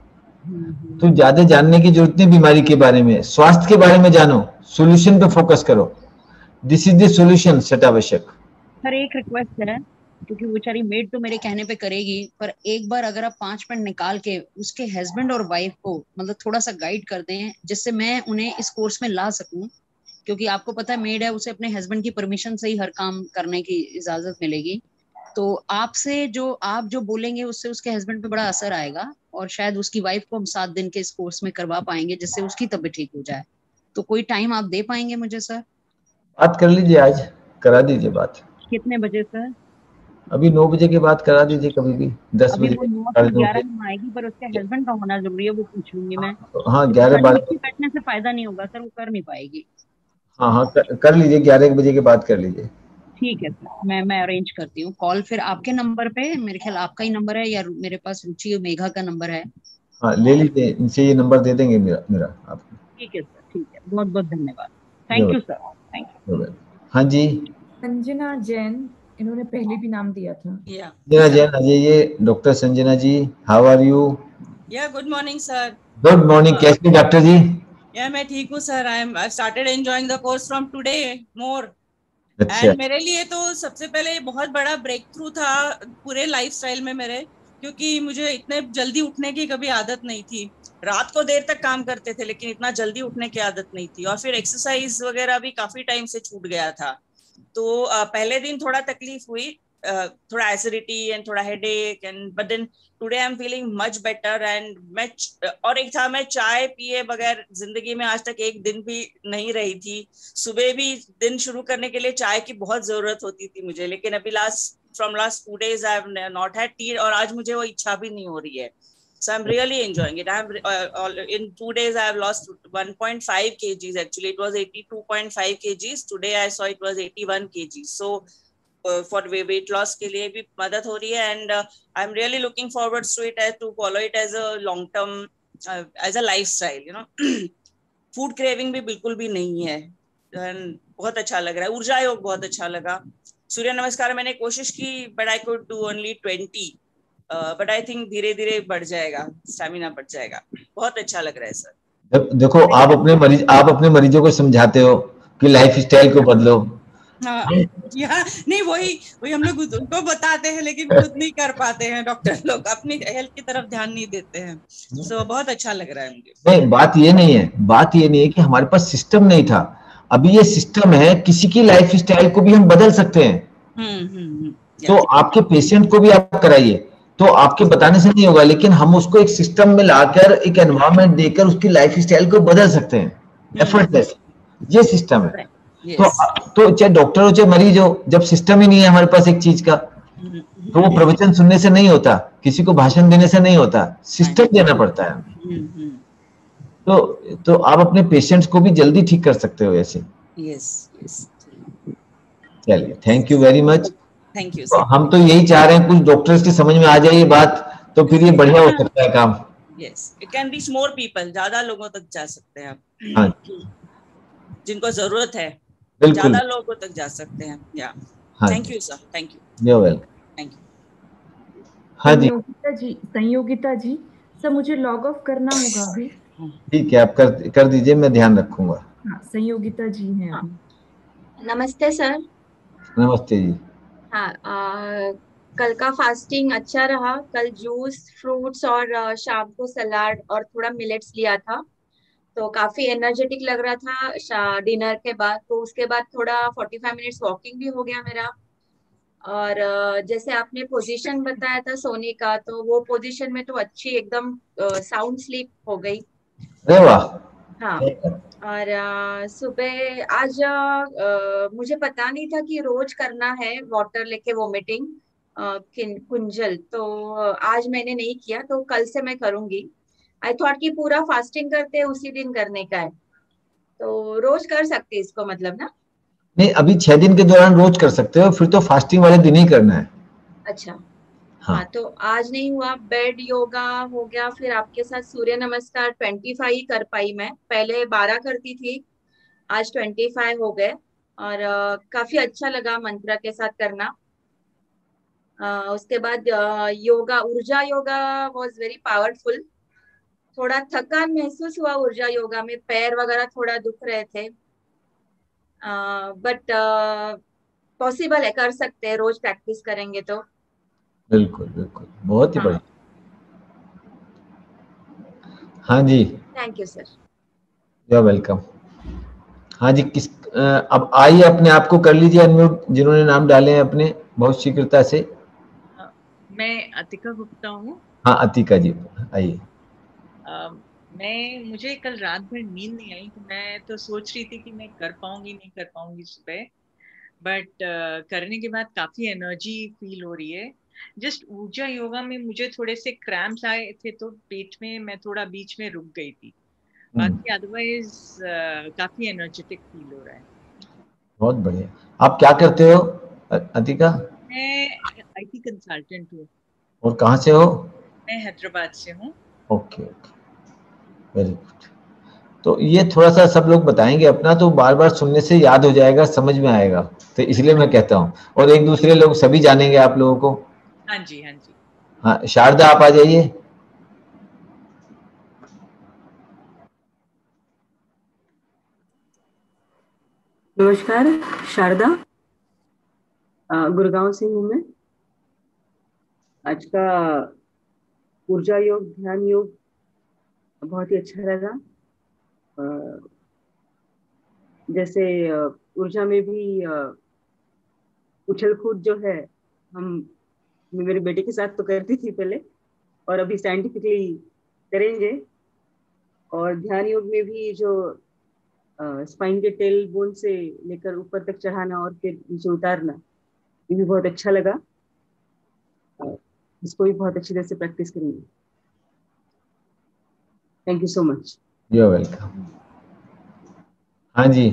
तो ज्यादा जानने की जरूरत नहीं बीमारी के बारे में, स्वास्थ्य के बारे में जानो, सॉल्यूशन पे फोकस करो। दिस इज द सॉल्यूशन सेट आवश्यक। सर एक रिक्वेस्ट है, क्योंकि वो बेचारी मेड तो मेरे कहने पे करेगी, पर एक बार अगर आप पांच मिनट निकाल के उसके हस्बैंड और वाइफ को मतलब थोड़ा सा गाइड कर दें, जिससे मैं उन्हें इस कोर्स में ला सकूं, क्योंकि आपको पता है मेड है, उसे अपने हस्बैंड की परमिशन से ही हर काम करने की इजाजत मिलेगी। तो आपसे जो आप जो बोलेंगे उससे उसके हस्बैंड पे बड़ा असर आएगा, और शायद उसकी वाइफ को हम सात दिन के इस कोर्स में करवा पाएंगे जिससे उसकी तबीयत ठीक हो जाए। तो कोई टाइम आप दे पाएंगे मुझे सर? बात कर लीजिए, आज करा दीजिए बात। कितने बजे सर? अभी नौ बजे के बाद करा दीजिए, कभी भी दस अभी बजे वो नौ साढ़े से नौ ग्यारह बजे। में आएगी, पर उसके हस्बैंड का होना जरूरी है, वो पूछ लूंगी मैं। हाँ क्योंकि ग्यारह घर बारह में बैठने से फायदा नहीं होगा सर, वो कर नहीं पाएगी। हाँ हाँ कर, कर लीजिए, ग्यारह बजे के बाद कर लीजिए। ठीक है सर, मैं मैं अरेंज करती हूँ कॉल। फिर आपके नंबर पे, मेरे ख्याल आपका ही नंबर है या मेरे पास रुचि और मेघा का नंबर है? हाँ ले लीजिए, इनसे ये नंबर दे देंगे मेरा मेरा आपको। ठीक है सर, ठीक है, बहुत बहुत धन्यवाद। Thank you sir, thank you. हाँ जी संजना जैन, इन्होंने पहले भी नाम दिया था। Yeah. संजना जैन आ जाइए। Doctor Sanjana ji, how are you? Yeah. Good morning, sir. Good morning, कैसे डॉक्टर जी? Yeah, मैं ठीक हूँ सर। I am I started enjoying the course from today more. अच्छा। एंड मेरे लिए तो सबसे पहले बहुत बड़ा ब्रेक थ्रू था पूरे लाइफस्टाइल में मेरे, क्योंकि मुझे इतने जल्दी उठने की कभी आदत नहीं थी। रात को देर तक काम करते थे लेकिन इतना जल्दी उठने की आदत नहीं थी, और फिर एक्सरसाइज वगैरह भी काफी टाइम से छूट गया था। तो uh, पहले दिन थोड़ा तकलीफ हुई, uh, थोड़ा एसिडिटी एंड थोड़ा headache and but then today I am feeling much better. And मैं और एक था, मैं चाय पिए बगैर जिंदगी में आज तक एक दिन भी नहीं रही थी। सुबह भी दिन शुरू करने के लिए चाय की बहुत जरूरत होती थी मुझे, लेकिन अभी last from last two days I have not had tea, और आज मुझे वो इच्छा भी नहीं हो रही है। So I'm really enjoying it. I'm uh, in two days I have lost one point five kgs. Actually, it was eighty-two point five kgs. Today I saw it was eighty-one kgs. So uh, for weight loss के लिए भी मदद हो रही है, and uh, I'm really looking forward to it as to follow it as a long term uh, as a lifestyle. You know, food craving भी बिल्कुल भी नहीं है, and बहुत अच्छा लग रहा है। ऊर्जा योग बहुत अच्छा लगा। सूर्य नमस्कार मैंने कोशिश की, but I could do only twenty. But I think धीरे धीरे बढ़ जाएगा, स्टैमिना बढ़ जाएगा। बहुत अच्छा लग रहा है सर। देखो आप अपने मरीज आप अपने मरीजों को समझाते हो कि लाइफ स्टाइल को बदलो। हाँ या नहीं, वही वही हम लोग उनको बताते हैं लेकिन खुद नहीं कर पाते हैं। डॉक्टर लोग अपनी हेल्थ की तरफ ध्यान नहीं देते हैं। सो so, बहुत अच्छा लग रहा है मुझे। नहीं, बात ये नहीं है, बात ये नहीं है कि हमारे पास सिस्टम नहीं था। अभी ये सिस्टम है, किसी की लाइफ स्टाइल को भी हम बदल सकते हैं। हम्म हम्म। तो आपके पेशेंट को भी आप कराइए, तो आपके बताने से नहीं होगा, लेकिन हम उसको एक सिस्टम में लाकर एक एनवायरनमेंट देकर उसकी लाइफ स्टाइल को बदल सकते हैं एफर्टलेस। ये सिस्टम है। तो तो चाहे डॉक्टर हो चाहे मरीज हो, जब सिस्टम ही नहीं है हमारे पास एक चीज का, तो वो प्रवचन सुनने से नहीं होता, किसी को भाषण देने से नहीं होता, सिस्टम देना पड़ता है। तो तो आप अपने पेशेंट्स को भी जल्दी ठीक कर सकते हो ऐसे। Yes yes. चलिए, thank you very much. Thank you तो हम तो यही चाह रहे हैं कुछ डॉक्टर्स की समझ में आ जाए ये बात, तो फिर ये बढ़िया हो सकता है काम। Yes, it can reach more people. ज्यादा लोगों तक जा सकते हैं आप। हाँ, जिनको जरूरत है बिल्कुल ज्यादा लोगों तक जा सकते हैं। या thank you sir, thank you. You welcome. Thank you. हाँ जी संयोगिता जी, संयोगिता जी सर मुझे लॉग ऑफ करना होगा अभी। ठीक है, आप कर कर दीजिए, मैं ध्यान रखूंगा। हाँ, संयोगिता जी हैं अभी। नमस्ते सर। नमस्ते जी। हाँ, आ, कल का फास्टिंग अच्छा रहा। कल जूस, फ्रूट्स और आ, शाम को सलाद और थोड़ा मिलेट्स लिया था, तो काफी एनर्जेटिक लग रहा था डिनर के बाद। तो उसके बाद थोड़ा पैंतालीस मिनट्स वॉकिंग भी हो गया मेरा। और आ, जैसे आपने पोजीशन बताया था सोने का, तो वो पोजीशन में तो अच्छी एकदम साउंड स्लीप हो गई। अरे वाह। हाँ, और आ, सुबह आज आ, मुझे पता नहीं था कि रोज करना है वाटर लेके वोमिटिंग कुंजल, तो आज मैंने नहीं किया, तो कल से मैं करूंगी। आई थॉट कि पूरा फास्टिंग करते हैं उसी दिन करने का है, तो रोज कर सकते इसको मतलब ना? नहीं, अभी छह दिन के दौरान रोज कर सकते हो, फिर तो फास्टिंग वाले दिन ही करना है। अच्छा हाँ, हाँ, तो आज नहीं हुआ। बेड योगा हो गया, फिर आपके साथ सूर्य नमस्कार पच्चीस ही कर पाई मैं, पहले बारह करती थी, आज पच्चीस हो गए। और uh, काफी अच्छा लगा मंत्रा के साथ करना। uh, उसके बाद uh, योगा ऊर्जा योगा वाज वेरी पावरफुल। थोड़ा थकान महसूस हुआ ऊर्जा योगा में, पैर वगैरह थोड़ा दुख रहे थे, बट पॉसिबल है, कर सकते हैं, रोज प्रैक्टिस करेंगे तो। बिल्कुल बिल्कुल, बहुत ही हाँ। बढ़िया। हाँ जी, thank you sir. You are welcome. हाँ जी, किस अ, अब आइए अपने आप को कर लीजिए अनम्यूट, जिन्होंने नाम डाले हैं अपने, बहुत शीघ्रता से। मैं अतिका गुप्ता हूँ। हाँ अतिका जी, आइए। अ, मैं मुझे कल रात भर नींद नहीं आई, तो मैं तो सोच रही थी कि मैं कर पाऊंगी नहीं कर पाऊंगी सुबह, बट uh, करने के बाद काफी एनर्जी फील हो रही है। जस्ट ऊर्जा योगा में मुझे थोड़े से क्रैम्प्स आए थे, तो पेट में मैं थोड़ा बीच में रुक गई थी, बाकी अदरवाइज uh, काफी एनर्जेटिक फील हो रहा है। बहुत बढ़िया। आप क्या करते हो अ- अतिका? मैं आईटी कंसल्टेंट हूँ। और कहाँ से हो? मैं हैदराबाद से हूँ। Okay okay, very good. तो ये थोड़ा सा सब लोग बताएंगे अपना, तो बार बार सुनने से याद हो जाएगा, समझ में आएगा, तो इसलिए मैं कहता हूँ, और एक दूसरे लोग सभी जानेंगे आप लोगों को। हाँ जी हाँ जी। हाँ शारदा, आप आ जाइए। नमस्कार, शारदा, अ, गुड़गांव से हूँ मैं। आज का ऊर्जा योग, ध्यान योग बहुत ही अच्छा लगा। अ, जैसे अ, ऊर्जा में भी अ, उछल कूद जो है, हम मैं मेरे बेटे के साथ तो करती थी पहले, और अभी साइंटिफिकली करेंगे। और ध्यान योग में भी जो स्पाइन के टेल बोन से लेकर ऊपर तक चढ़ाना और फिर नीचे उतारना, ये भी बहुत अच्छा लगा। अ, इसको भी बहुत अच्छी तरह से प्रैक्टिस करेंगे। Thank you so much. You are welcome. हाँ जी,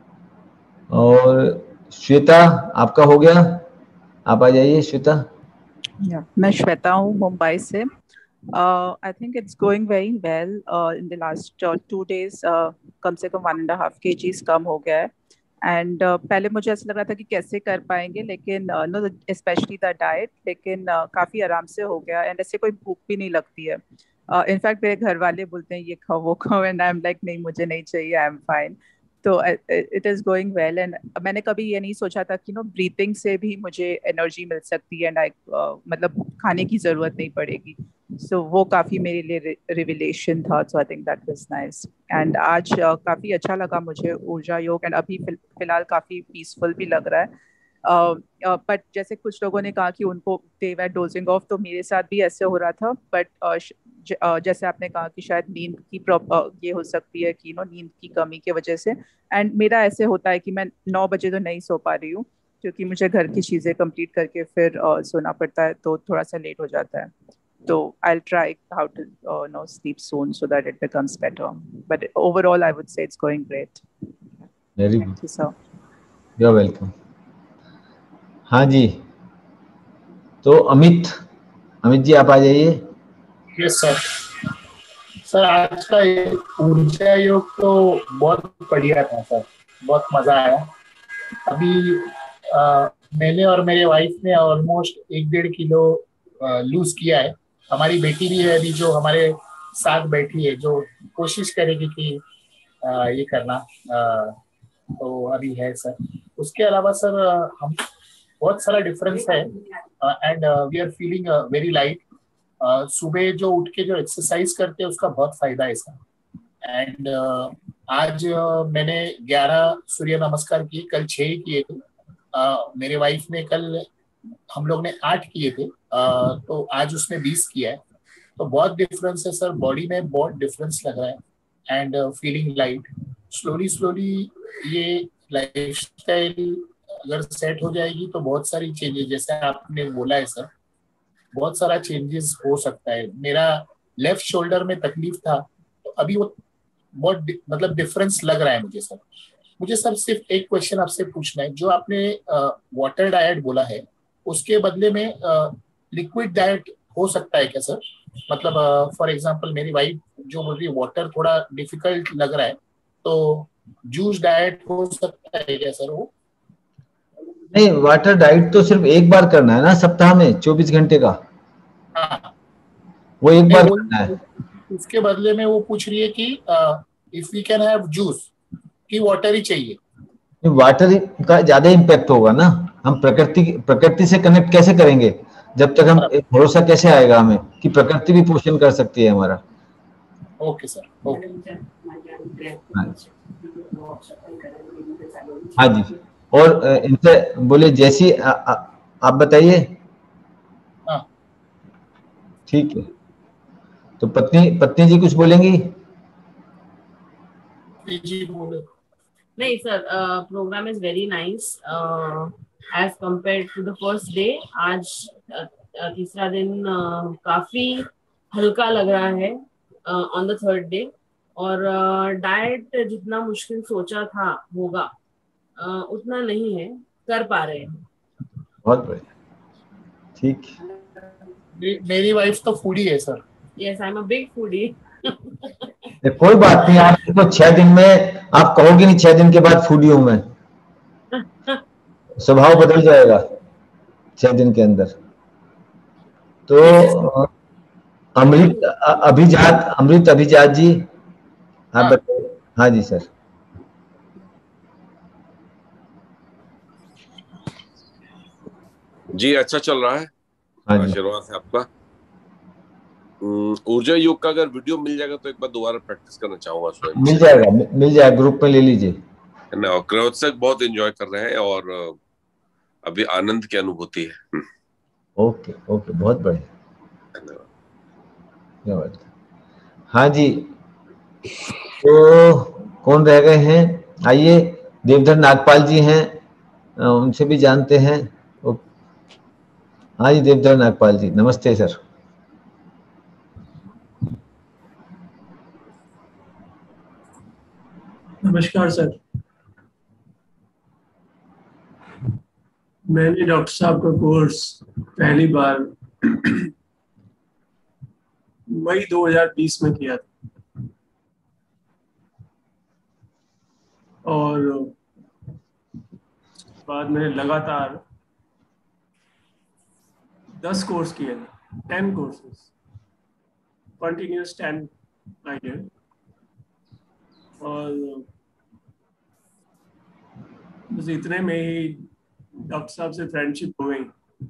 और श्वेता, आपका हो गया? आप आ जाइए श्वेता। Yeah, मैं श्वेता हूँ मुंबई से। I think it's going very well in the last two days. कम से कम वन एंड हाफ के जीज कम हो गया है, एंड uh, पहले मुझे ऐसा लग रहा था कि कैसे कर पाएंगे, लेकिन नो स्पेशली द डाइट, लेकिन uh, काफ़ी आराम से हो गया, एंड ऐसे कोई भूख भी नहीं लगती है। इनफैक्ट uh, मेरे घर वाले बोलते हैं ये खाओ वो खाओ, एंड आई एम लाइक नहीं मुझे नहीं चाहिए, आई एम फाइन। तो it is going well, and मैंने कभी ये नहीं सोचा था कि नो ब्रीथिंग से भी मुझे एनर्जी मिल सकती है, एंड आई मतलब खाने की ज़रूरत नहीं पड़ेगी। सो so, वो काफ़ी मेरे लिए रिविलेशन था, so I think that was nice. And आज uh, काफ़ी अच्छा लगा मुझे ऊर्जा योग, एंड अभी फिल, फिलहाल काफ़ी पीसफुल भी लग रहा है। बट uh, uh, जैसे कुछ लोगों ने कहा कि उनको दे वर डोजिंग ऑफ, तो मेरे साथ भी ऐसे हो रहा था, बट uh, Uh, जैसे आपने कहा कि शायद नींद की uh, ये हो सकती है कि नो नींद की कमी की वजह से, एंड मेरा ऐसे होता है कि मैं नौ बजे तो नहीं सो पा रही हूँ, क्योंकि मुझे घर की चीज़ें कंप्लीट करके फिर uh, सोना पड़ता है, तो थोड़ा सा लेट हो जाता है। तो I'll try how to uh, you know, sleep soon so that it becomes better. But overall, I would say it's going great. Very Thank you, sir. You are welcome. हाँ जी, तो अमित, अमित जी आप आ जाइए। Yes sir. सर आज का ऊर्जा योग तो बहुत बढ़िया था सर, बहुत मजा आया। अभी आ, मैंने और मेरे वाइफ ने ऑलमोस्ट एक डेढ़ किलो लूज किया है। हमारी बेटी भी है अभी जो हमारे साथ बैठी है, जो कोशिश करेगी कि आ, ये करना, आ, तो अभी है सर। उसके अलावा सर हम बहुत सारा डिफरेंस है, and we are feeling very light. Uh, सुबह जो उठ के जो एक्सरसाइज करते हैं उसका बहुत फायदा है इसका। एंड uh, आज uh, मैंने ग्यारह सूर्य नमस्कार किए, कल छह किए थे। uh, मेरे वाइफ ने कल, हम लोग ने आठ किए थे, uh, तो आज उसने बीस किया है। तो बहुत डिफरेंस है सर, बॉडी में बहुत डिफरेंस लग रहा है, and feeling light. Slowly slowly ये लाइफस्टाइल अगर सेट हो जाएगी तो बहुत सारी चेंजेस, जैसे आपने बोला है सर, बहुत सारा चेंजेस हो सकता है। मेरा लेफ्ट शोल्डर में तकलीफ था, तो अभी वो बहुत मतलब डिफरेंस लग रहा है मुझे सर। मुझे सर सिर्फ एक क्वेश्चन आपसे पूछना है, जो आपने वाटर डाइट बोला है उसके बदले में लिक्विड डाइट हो सकता है क्या सर? मतलब फॉर एग्जांपल मेरी वाइफ जो बोल रही है वाटर थोड़ा डिफिकल्ट लग रहा है, तो जूस डाइट हो सकता है क्या सर वो? नहीं, वाटर डाइट तो सिर्फ एक बार करना है ना सप्ताह में, चौबीस घंटे का, हाँ वो एक नहीं बार वो करना है। उसके बदले में वो पूछ रही है कि if we can have juice कि वाटर ही चाहिए। वाटर का ज्यादा इम्पैक्ट होगा ना, हम प्रकृति प्रकृति से कनेक्ट कैसे करेंगे जब तक हम, एक भरोसा कैसे आएगा हमें कि प्रकृति भी पोषण कर सकती है हमारा। Okay sir, okay. हाँ जी, और अ, इनसे बोले जैसी आ, आ, आप बताइए। हाँ ठीक है, तो पत्नी पत्नी जी कुछ बोलेंगी? जी बोलो। नहीं sir, program is very nice as compare to the first day. आज uh, uh, तीसरा दिन uh, काफी हल्का लग रहा है ऑन द थर्ड डे, और डाइट uh, जितना मुश्किल सोचा था होगा uh, उतना नहीं है, कर पा रहे हैं। बहुत बढ़िया, ठीक। मे- मेरी वाइफ तो फूडी है sir. Yes, I am a big foodie. ये कोई बात नहीं, आप तो छह दिन में आप कहोगे नहीं छह दिन के बाद फूडी हूं मैं, स्वभाव बदल जाएगा छह दिन के अंदर। तो अ, अमृत अ- अभिजात अमृत अभिजात जी आप हाँ। बताइए। हाँ जी सर। जी अच्छा चल रहा है, हाँ जी। आशीर्वाद है आपका। हम्म, ऊर्जा योग का अगर वीडियो मिल जाएगा तो एक बार दोबारा प्रैक्टिस करना चाहूंगा स्वयं मिल से, जाएगा मि- मिल जाएगा, ग्रुप में ले लीजिए। है ना। और कृतज्ञ बहुत एंजॉय कर रहे हैं और अ, अभी आनंद की अनुभूति है। हम्म, ओके ओके, बहुत बढ़िया, धन्यवाद। हाँ जी, तो कौन रह गए हैं? आइए, देवधर नागपाल जी हैं, अ, उनसे भी जानते हैं। ओ- हाँ जी, देवधर नागपाल जी, नमस्ते सर। नमस्कार सर, मैंने डॉक्टर साहब का कोर्स पहली बार मई दो हज़ार बीस में किया था, और बाद में लगातार दस कोर्स किए थे, ten courses, continuous ten I did. और बस इतने में ही डॉक्टर साहब से फ्रेंडशिप हो गई।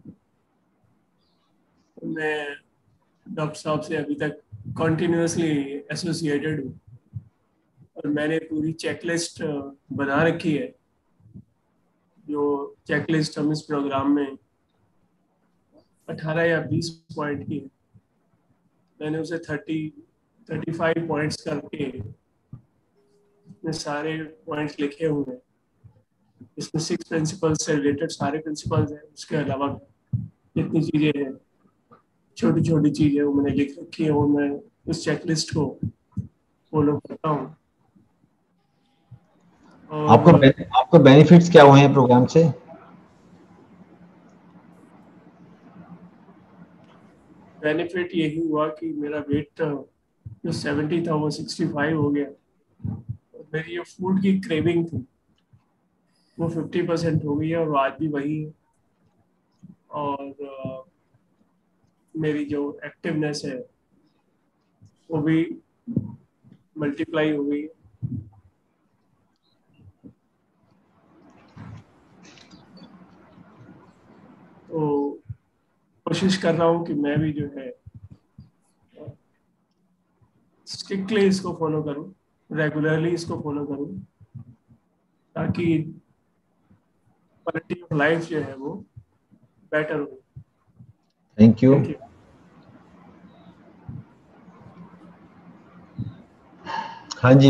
मैं डॉक्टर साहब से अभी तक कंटिन्यूसली एसोसिएटेड हूँ, और मैंने पूरी चेकलिस्ट बना रखी है। जो चेकलिस्ट हम इस प्रोग्राम में अठारह या बीस पॉइंट की है, मैंने उसे तीस पैंतीस पॉइंट्स करके इसमें सारे पॉइंट्स लिखे हुए हैं। इसमें सिक्स प्रिंसिपल्स से रिलेटेड सारे प्रिंसिपल्स हैं, उसके अलावा जितनी चीज़ें हैं, छोटी छोटी चीज़ें वो मैंने लिख रखी है, और मैं उस चेकलिस्ट को फॉलो करता हूँ। आपको बे- आपको बेनिफिट्स क्या हुए हैं प्रोग्राम से? बेनिफिट यही हुआ कि मेरा वेट जो सेवेंटी था वो सिक्सटी फाइव हो गया, और मेरी जो फूड की क्रेविंग थी वो फिफ्टी परसेंट हो गई है, और आज भी वही है। और अ, मेरी जो एक्टिवनेस है वो भी मल्टीप्लाई हो गई है। तो कोशिश कर रहा हूँ कि मैं भी जो है स्ट्रिक्टली इसको फॉलो करूँ, रेगुलरली इसको फॉलो करूँ, ताकि क्वालिटी ऑफ लाइफ जो है वो बेटर हो। Thank you. हाँ जी,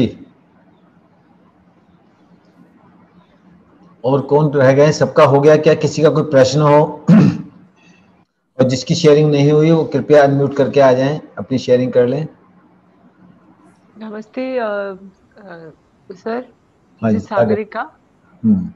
और कौन रह गए? सबका हो गया क्या? किसी का कोई प्रश्न हो और जिसकी शेयरिंग नहीं हुई वो कृपया अनम्यूट करके आ जाएं, अपनी शेयरिंग कर लें। नमस्ते अ, अ, सर, हाँ दिस जी, इज सागर। सागरिका। हम्म,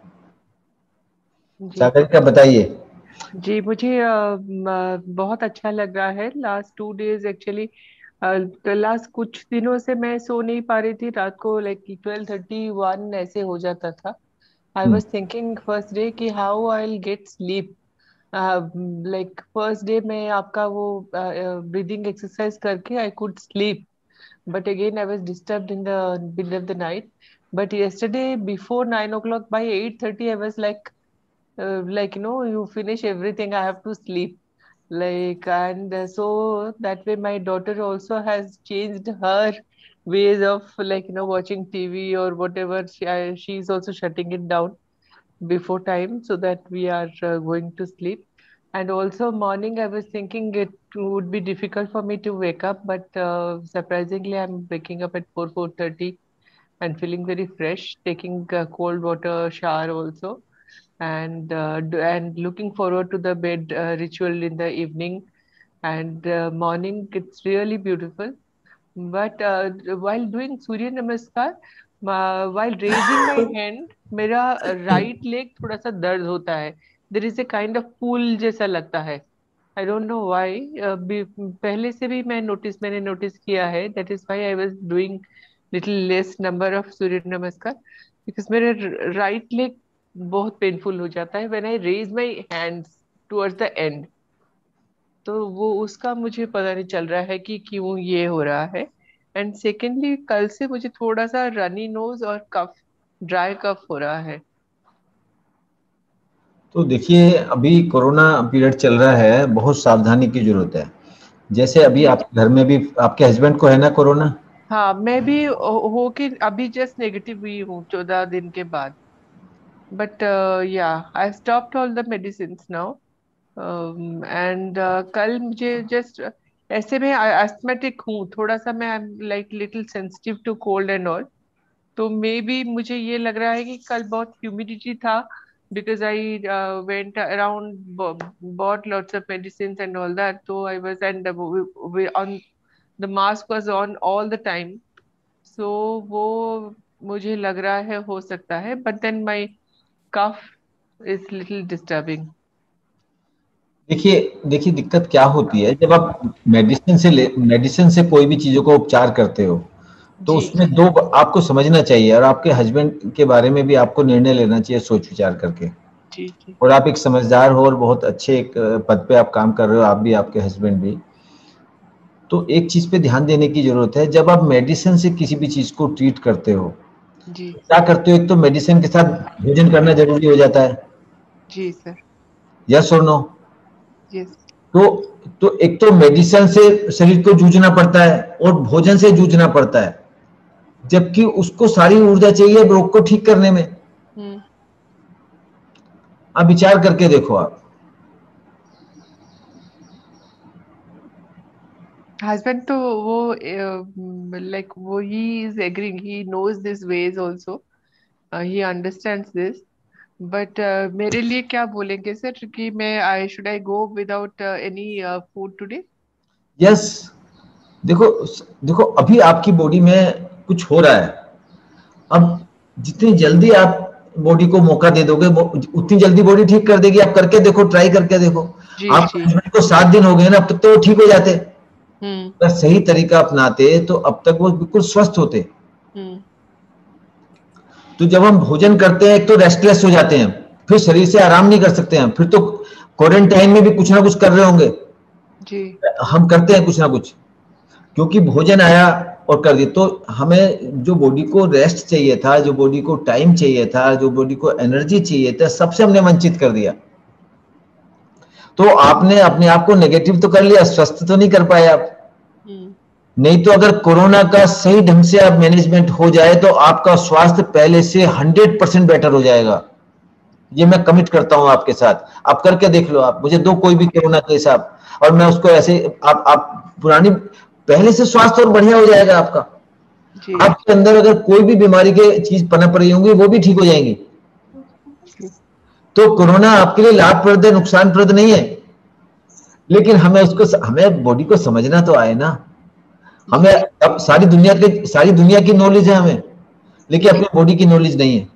जी सागर का बताइए। जी मुझे अ, म, बहुत अच्छा लग रहा है। Last two days actually, last कुछ दिनों से मैं सो नहीं पा रही थी रात को, लाइक ट्वेल्व थर्टी वन ऐसे हो जाता था। I was thinking first day कि how I'll get sleep. Uh, like first day में आपका वो uh, breathing exercise करके I could sleep, but again I was disturbed in the middle of the night. But yesterday before nine o'clock, by eight thirty I was like, uh, like you know, you finish everything, I have to sleep. Like and uh, so that way my daughter also has changed her ways of like you know watching T V or whatever. She I, she's also shutting it down before time so that we are uh, going to sleep. And also morning I was thinking it would be difficult for me to wake up, but uh, surprisingly I'm waking up at four four thirty and feeling very fresh, taking uh, cold water shower also, and uh, d- and looking forward to the bed uh, ritual in the evening. And uh, morning it's really beautiful. But uh, while doing Surya Namaskar, uh, while raising my hand, मेरा right leg थोड़ा सा दर्द होता है. There is a kind of pull जैसा लगता है. I don't know why. Uh, be, पहले से भी मैं notice मैंने notice किया है. That is why I was doing little less number of Surya Namaskar, because मेरा right leg बहुत painful हो जाता है when I raise my hands towards the end. तो वो उसका मुझे पता नहीं चल रहा है कि क्यों ये हो रहा है. एंड सेकेंडली कल से मुझे थोड़ा सा रनी नोज और कफ, ड्राई कफ हो रहा है. तो देखिए अभी कोरोना पीरियड चल रहा है, बहुत सावधानी की जरूरत है. जैसे अभी आपके घर में भी आपके हस्बैंड को है ना कोरोना? हाँ, मैं भी हो हो के अभी जस्ट नेगेटिव हुई हूँ चौदह दिन के बाद. But yeah I stopped all the medicine now. And कल मुझे जस्ट ऐसे में एस्थमेटिक हूँ थोड़ा सा, मैं like little sensitive to cold and all. तो मे बी मुझे ये लग रहा है कि कल बहुत ह्यूमिडिटी था, because I uh, went around, bought lots of medicines and all that. So I was, and uh, we, we on the mask was on all the time. So वो मुझे लग रहा है हो सकता है. But then my cough is little disturbing. देखिए देखिए दिक्कत क्या होती है, जब आप मेडिसिन से मेडिसिन से कोई भी चीजों को उपचार करते हो तो उसमें दो आपको समझना चाहिए, और आपके हस्बैंड के बारे में भी आपको निर्णय लेना चाहिए सोच विचार करके. जी जी. और आप एक समझदार हो और बहुत अच्छे एक पद पे आप काम कर रहे हो, आप भी आपके हस्बैंड भी. तो एक चीज पे ध्यान देने की जरूरत है, जब आप मेडिसिन से किसी भी चीज को ट्रीट करते हो जी. क्या करते हो, एक तो मेडिसिन के साथ भोजन करना जरूरी हो जाता है. जी सर. यस और नो? यस. तो तो एक तो मेडिसिन से शरीर को जूझना पड़ता है और भोजन से जूझना पड़ता है, जबकि उसको सारी ऊर्जा चाहिए रोग को ठीक करने में. आप विचार करके देखो. आप हस्बैंड तो वो लाइक वो he is agreeing, he knows this ways also, he understands this. But मेरे लिए क्या बोलेंगे सर कि मैं I should I go without any food today? Yes. देखो देखो अभी आपकी बॉडी में कुछ हो रहा है. अब जितनी जल्दी आप बॉडी को मौका दे दोगे उतनी जल्दी बॉडी ठीक कर देगी. आप करके देखो, ट्राई करके देखो. आप को सात दिन हो गए ना, अब तक तो वो ठीक हो जाते. अगर सही तरीका अपनाते तो अब तक वो बिल्कुल स्वस्थ होते. तो जब हम भोजन करते हैं एक तो रेस्टलेस हो जाते हैं, फिर शरीर से आराम नहीं कर सकते हैं, फिर तो क्वारंटाइन में भी कुछ ना कुछ कर रहे होंगे जी. हम करते हैं कुछ ना कुछ, क्योंकि भोजन आया और कर दिया. तो हमें जो बॉडी को रेस्ट चाहिए था, जो बॉडी को टाइम चाहिए था, जो बॉडी को एनर्जी चाहिए था, सबसे हमने वंचित कर दिया. तो आपने अपने आप को नेगेटिव तो कर लिया, स्वस्थ तो नहीं कर पाए आप. नहीं तो अगर कोरोना का सही ढंग से आप मैनेजमेंट हो जाए तो आपका स्वास्थ्य पहले से हंड्रेड परसेंट बेटर हो जाएगा. ये मैं कमिट करता हूं आपके साथ. आप करके देख लो. आप मुझे दो कोई भी कोरोना केस आप, और मैं उसको ऐसे आप आप पुरानी पहले से स्वास्थ्य और बढ़िया हो जाएगा आपका. आपके अंदर अगर कोई भी बीमारी के चीज पनप रही होंगी वो भी ठीक हो जाएंगी. तो कोरोना आपके लिए लाभप्रद है, नुकसानप्रद नहीं है. लेकिन हमें उसको हमें बॉडी को समझना तो आए ना. हमें अब सारी दुनिया के सारी दुनिया की नॉलेज है हमें, लेकिन अपनी बॉडी की नॉलेज नहीं है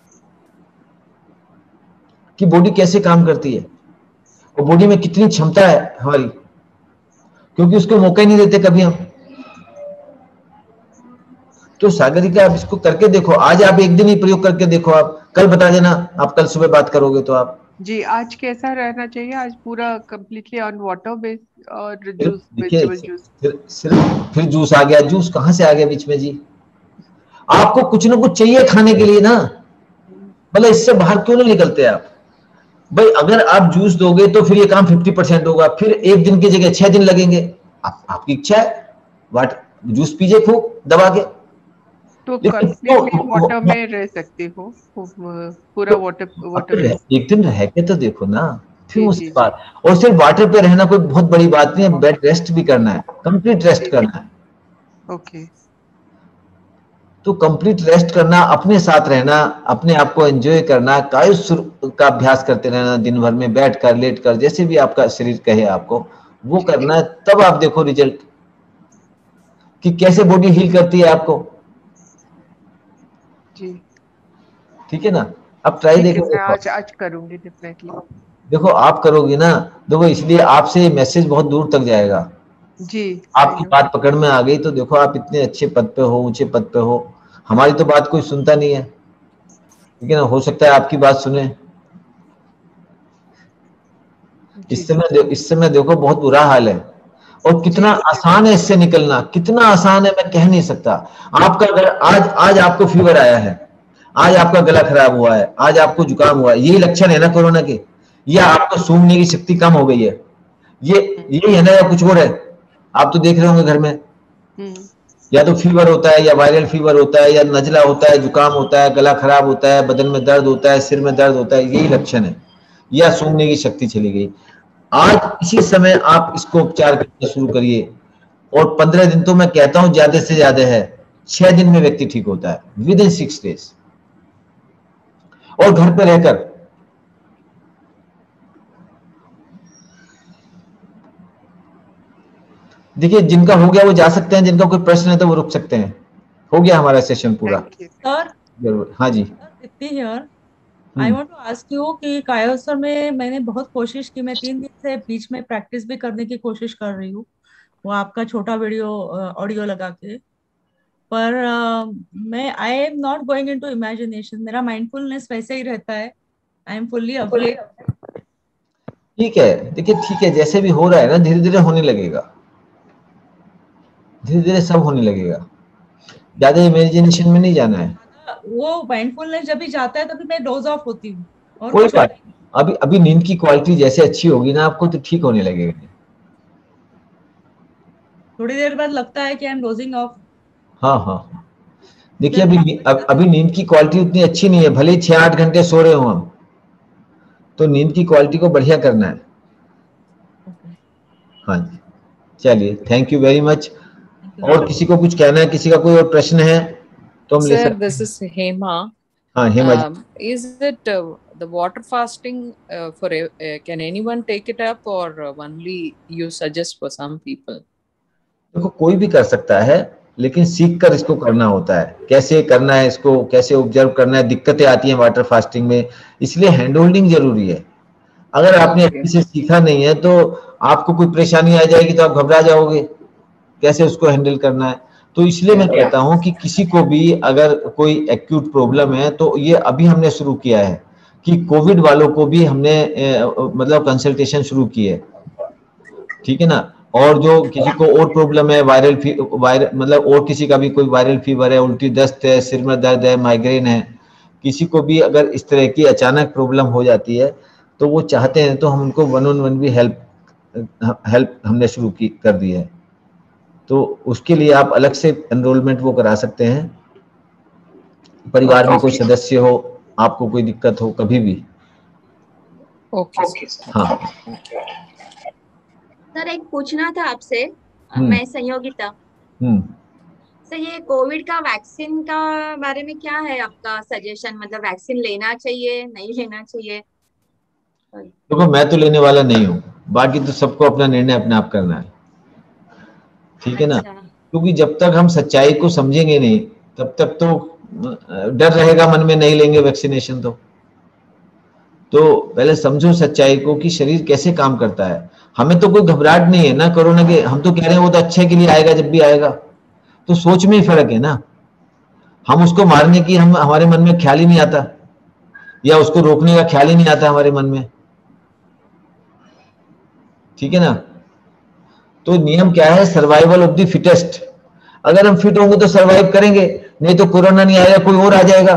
कि बॉडी कैसे काम करती है और बॉडी में कितनी क्षमता है हमारी, क्योंकि उसको मौका ही नहीं देते कभी हम. तो सागरिका आप इसको करके देखो, आज आप एक दिन ही प्रयोग करके देखो, आप कल बता देना, आप कल सुबह बात करोगे तो आप। जी, आज कैसा रहना चाहिए? आज पूरा कंप्लीटली ऑन वाटर बेस और फिर जूस, देखिए वेजिटेबल जूस? फिर सिर्फ फिर जूस आ गया, जूस कहाँ से आ गया बीच में जी? आपको कुछ ना कुछ चाहिए खाने के लिए ना, मतलब इससे बाहर क्यों नहीं निकलते आप भाई? अगर आप जूस दोगे तो फिर ये काम फिफ्टी परसेंट होगा, फिर एक दिन की जगह छह दिन लगेंगे। आप, आपकी इच्छा है, वाट जूस पीजिए खूब दबा के। तो लेकिन कंप्लीटली तो, वाटर में रह सकती हो, पूरा वाटर वाटर रह, बेस? एक दिन रह के तो देखो ना, फिर जी उसके जी बाद। और सिर्फ वाटर पे रहना कोई बहुत बड़ी बात नहीं है, बेड रेस्ट भी करना है, कंप्लीट रेस्ट करना है। ओके। तो कंप्लीट रेस्ट करना, अपने साथ रहना, अपने आप को एंजॉय करना, कायु का अभ्यास करते रहना, दिन भर में बैठ कर लेट कर, जैसे भी आपका शरीर कहे आपको वो करना है। तब आप देखो रिजल्ट कि कैसे बॉडी हील करती है आपको। जी ठीक है ना? अब ट्राई ठीक है, देखो मैं देखो आज आज करूंगी डेफिनेटली। देखो आप करोगी ना, देखो इसलिए आपसे मैसेज बहुत दूर तक जाएगा। जी आपकी बात पकड़ में आ गई तो देखो आप इतने अच्छे पद पे हो, ऊंचे पद पे हो, हमारी तो बात कोई सुनता नहीं है, ठीक है ना? हो सकता है आपकी बात सुने। इस समय इस समय देखो बहुत बुरा हाल है, और कितना आसान है इससे निकलना, कितना आसान है मैं कह नहीं सकता। आपका अगर आज आज आपको फीवर आया है, आज आपका गला खराब हुआ है, आज आपको जुकाम हुआ है, यही लक्षण है ना कोरोना के? या आपको सूंघने की शक्ति कम हो गई है, ये यही है ना, या कुछ और है? आप तो देख रहे होंगे घर में, या तो फीवर होता है, या वायरल फीवर होता है, या नजला होता है, जुकाम होता है, गला खराब होता है, बदन में दर्द होता है, सिर में दर्द होता है, यही लक्षण है। या सूंघने की शक्ति चली गई। आज इसी समय आप इसको उपचार करना शुरू करिए, और पंद्रह दिन तो मैं कहता हूं ज्यादा से ज्यादा है, छह दिन में व्यक्ति ठीक होता है, विद इन सिक्स डेज, और घर पे रहकर। देखिए जिनका हो गया वो जा सकते हैं, जिनका कोई प्रश्न है तो वो रुक सकते हैं। हो गया हमारा सेशन पूरा। सर जरूर, हाँ जी। Deepti here, I want to ask you कि कायोसर में मैंने बहुत कोशिश की, मैं तीन दिन से बीच में प्रैक्टिस भी करने की कोशिश कर रही हूँ, वो आपका छोटा वीडियो ऑडियो लगा के, पर uh, मैं I am not going into imagination, मेरा माइंडफुलनेस वैसे ही रहता है, आई एम फुल्ली अवेयर। ठीक है, देखिए ठीक है, जैसे भी हो रहा है ना, धीरे धीरे होने लगेगा, धीरे धीरे सब होने लगेगा, ज्यादा इमेजिनेशन में नहीं जाना है। वो माइंडफुलनेस जब भी जाता है तभी मैं डोज ऑफ होती हूँ, और कोई बात, अभी अभी नींद की क्वालिटी जैसे अच्छी होगी ना आपको, तो ठीक होने लगेगा। थोड़ी देर बाद लगता है कि आई एम डोजिंग ऑफ। हाँ हाँ, देखिए अभी अब, अभी नींद की क्वालिटी उतनी अच्छी नहीं है, भले ही छह आठ घंटे सो रहे हो हम, तो नींद की क्वालिटी को बढ़िया करना है। हाँ जी, चलिए, थैंक यू वेरी मच। और किसी को कुछ कहना है, किसी का कोई और प्रश्न है तो हम ले Sir, सकते हैं। this is Hema. हाँ Hema ji. Um, is it uh, the water fasting uh, for a, uh, can anyone take it up, or uh, only you suggest for some people? देखो कोई भी कर सकता है, लेकिन सीख कर इसको करना होता है, कैसे करना है इसको, कैसे ऑब्जर्व करना है। दिक्कतें आती हैं वाटर फास्टिंग में, इसलिए हैंड होल्डिंग जरूरी है। अगर आपने अच्छे से सीखा नहीं है तो आपको कोई परेशानी आ जाएगी तो आप घबरा जाओगे, कैसे उसको हैंडल करना है। तो इसलिए मैं कहता हूं कि किसी को भी अगर कोई एक्यूट प्रॉब्लम है, तो ये अभी हमने शुरू किया है कि कोविड वालों को भी हमने ए, मतलब कंसल्टेशन शुरू की है, ठीक है ना। और जो किसी को और प्रॉब्लम है, वायरल फी वायरल मतलब और किसी का भी कोई वायरल फीवर है, उल्टी दस्त है, सिर में दर्द है, माइग्रेन है, किसी को भी अगर इस तरह की अचानक प्रॉब्लम हो जाती है तो वो चाहते हैं तो हम उनको वन ऑन वन भी हेल्प हेल्प हमने शुरू की कर दी है। तो उसके लिए आप अलग से एनरोलमेंट वो करा सकते हैं। परिवार में कोई सदस्य हो, आपको कोई दिक्कत हो कभी भी। ओके हाँ सर एक पूछना था आपसे, हम्म। मैं संयोगिता। हम्म सर ये कोविड का वैक्सीन का बारे में क्या है आपका सजेशन, मतलब वैक्सीन लेना चाहिए नहीं लेना चाहिए? देखो मैं तो लेने वाला नहीं हूँ, बाकी तो सबको अपना निर्णय अपने आप करना है, ठीक है ना। क्योंकि जब तक हम सच्चाई को समझेंगे नहीं तब तक तो डर रहेगा मन में, नहीं लेंगे वैक्सीनेशन। तो तो पहले समझो सच्चाई को कि शरीर कैसे काम करता है। हमें तो कोई घबराहट नहीं है ना कोरोना के, हम तो कह रहे हैं वो तो अच्छे के लिए आएगा जब भी आएगा। तो सोच में ही फर्क है ना, हम उसको मारने की हम हमारे मन में ख्याल ही नहीं आता, या उसको रोकने का ख्याल ही नहीं आता हमारे मन में, ठीक है ना। तो नियम क्या है, सर्वाइवल ऑफ द फिटेस्ट। अगर हम फिट होंगे तो सर्वाइव करेंगे, नहीं तो कोरोना नहीं आएगा, कोई और आ जाएगा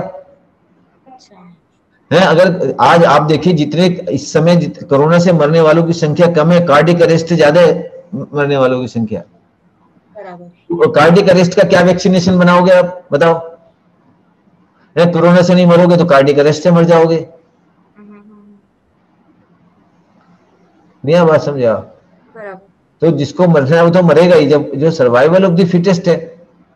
है। अगर आज आप देखिए जितने इस समय कोरोना से मरने वालों की संख्या कम है, कार्डियक अरेस्ट से ज्यादा है मरने वालों की संख्या। तो कार्डियक अरेस्ट का क्या वैक्सीनेशन बनाओगे आप बताओ? कोरोना से नहीं मरोगे तो कार्डियक अरेस्ट से मर जाओगे। नहीं बात समझे आप? तो जिसको मरना है वो तो मरेगा ही, जब जो सर्वाइवल ऑफ द फिटेस्ट है।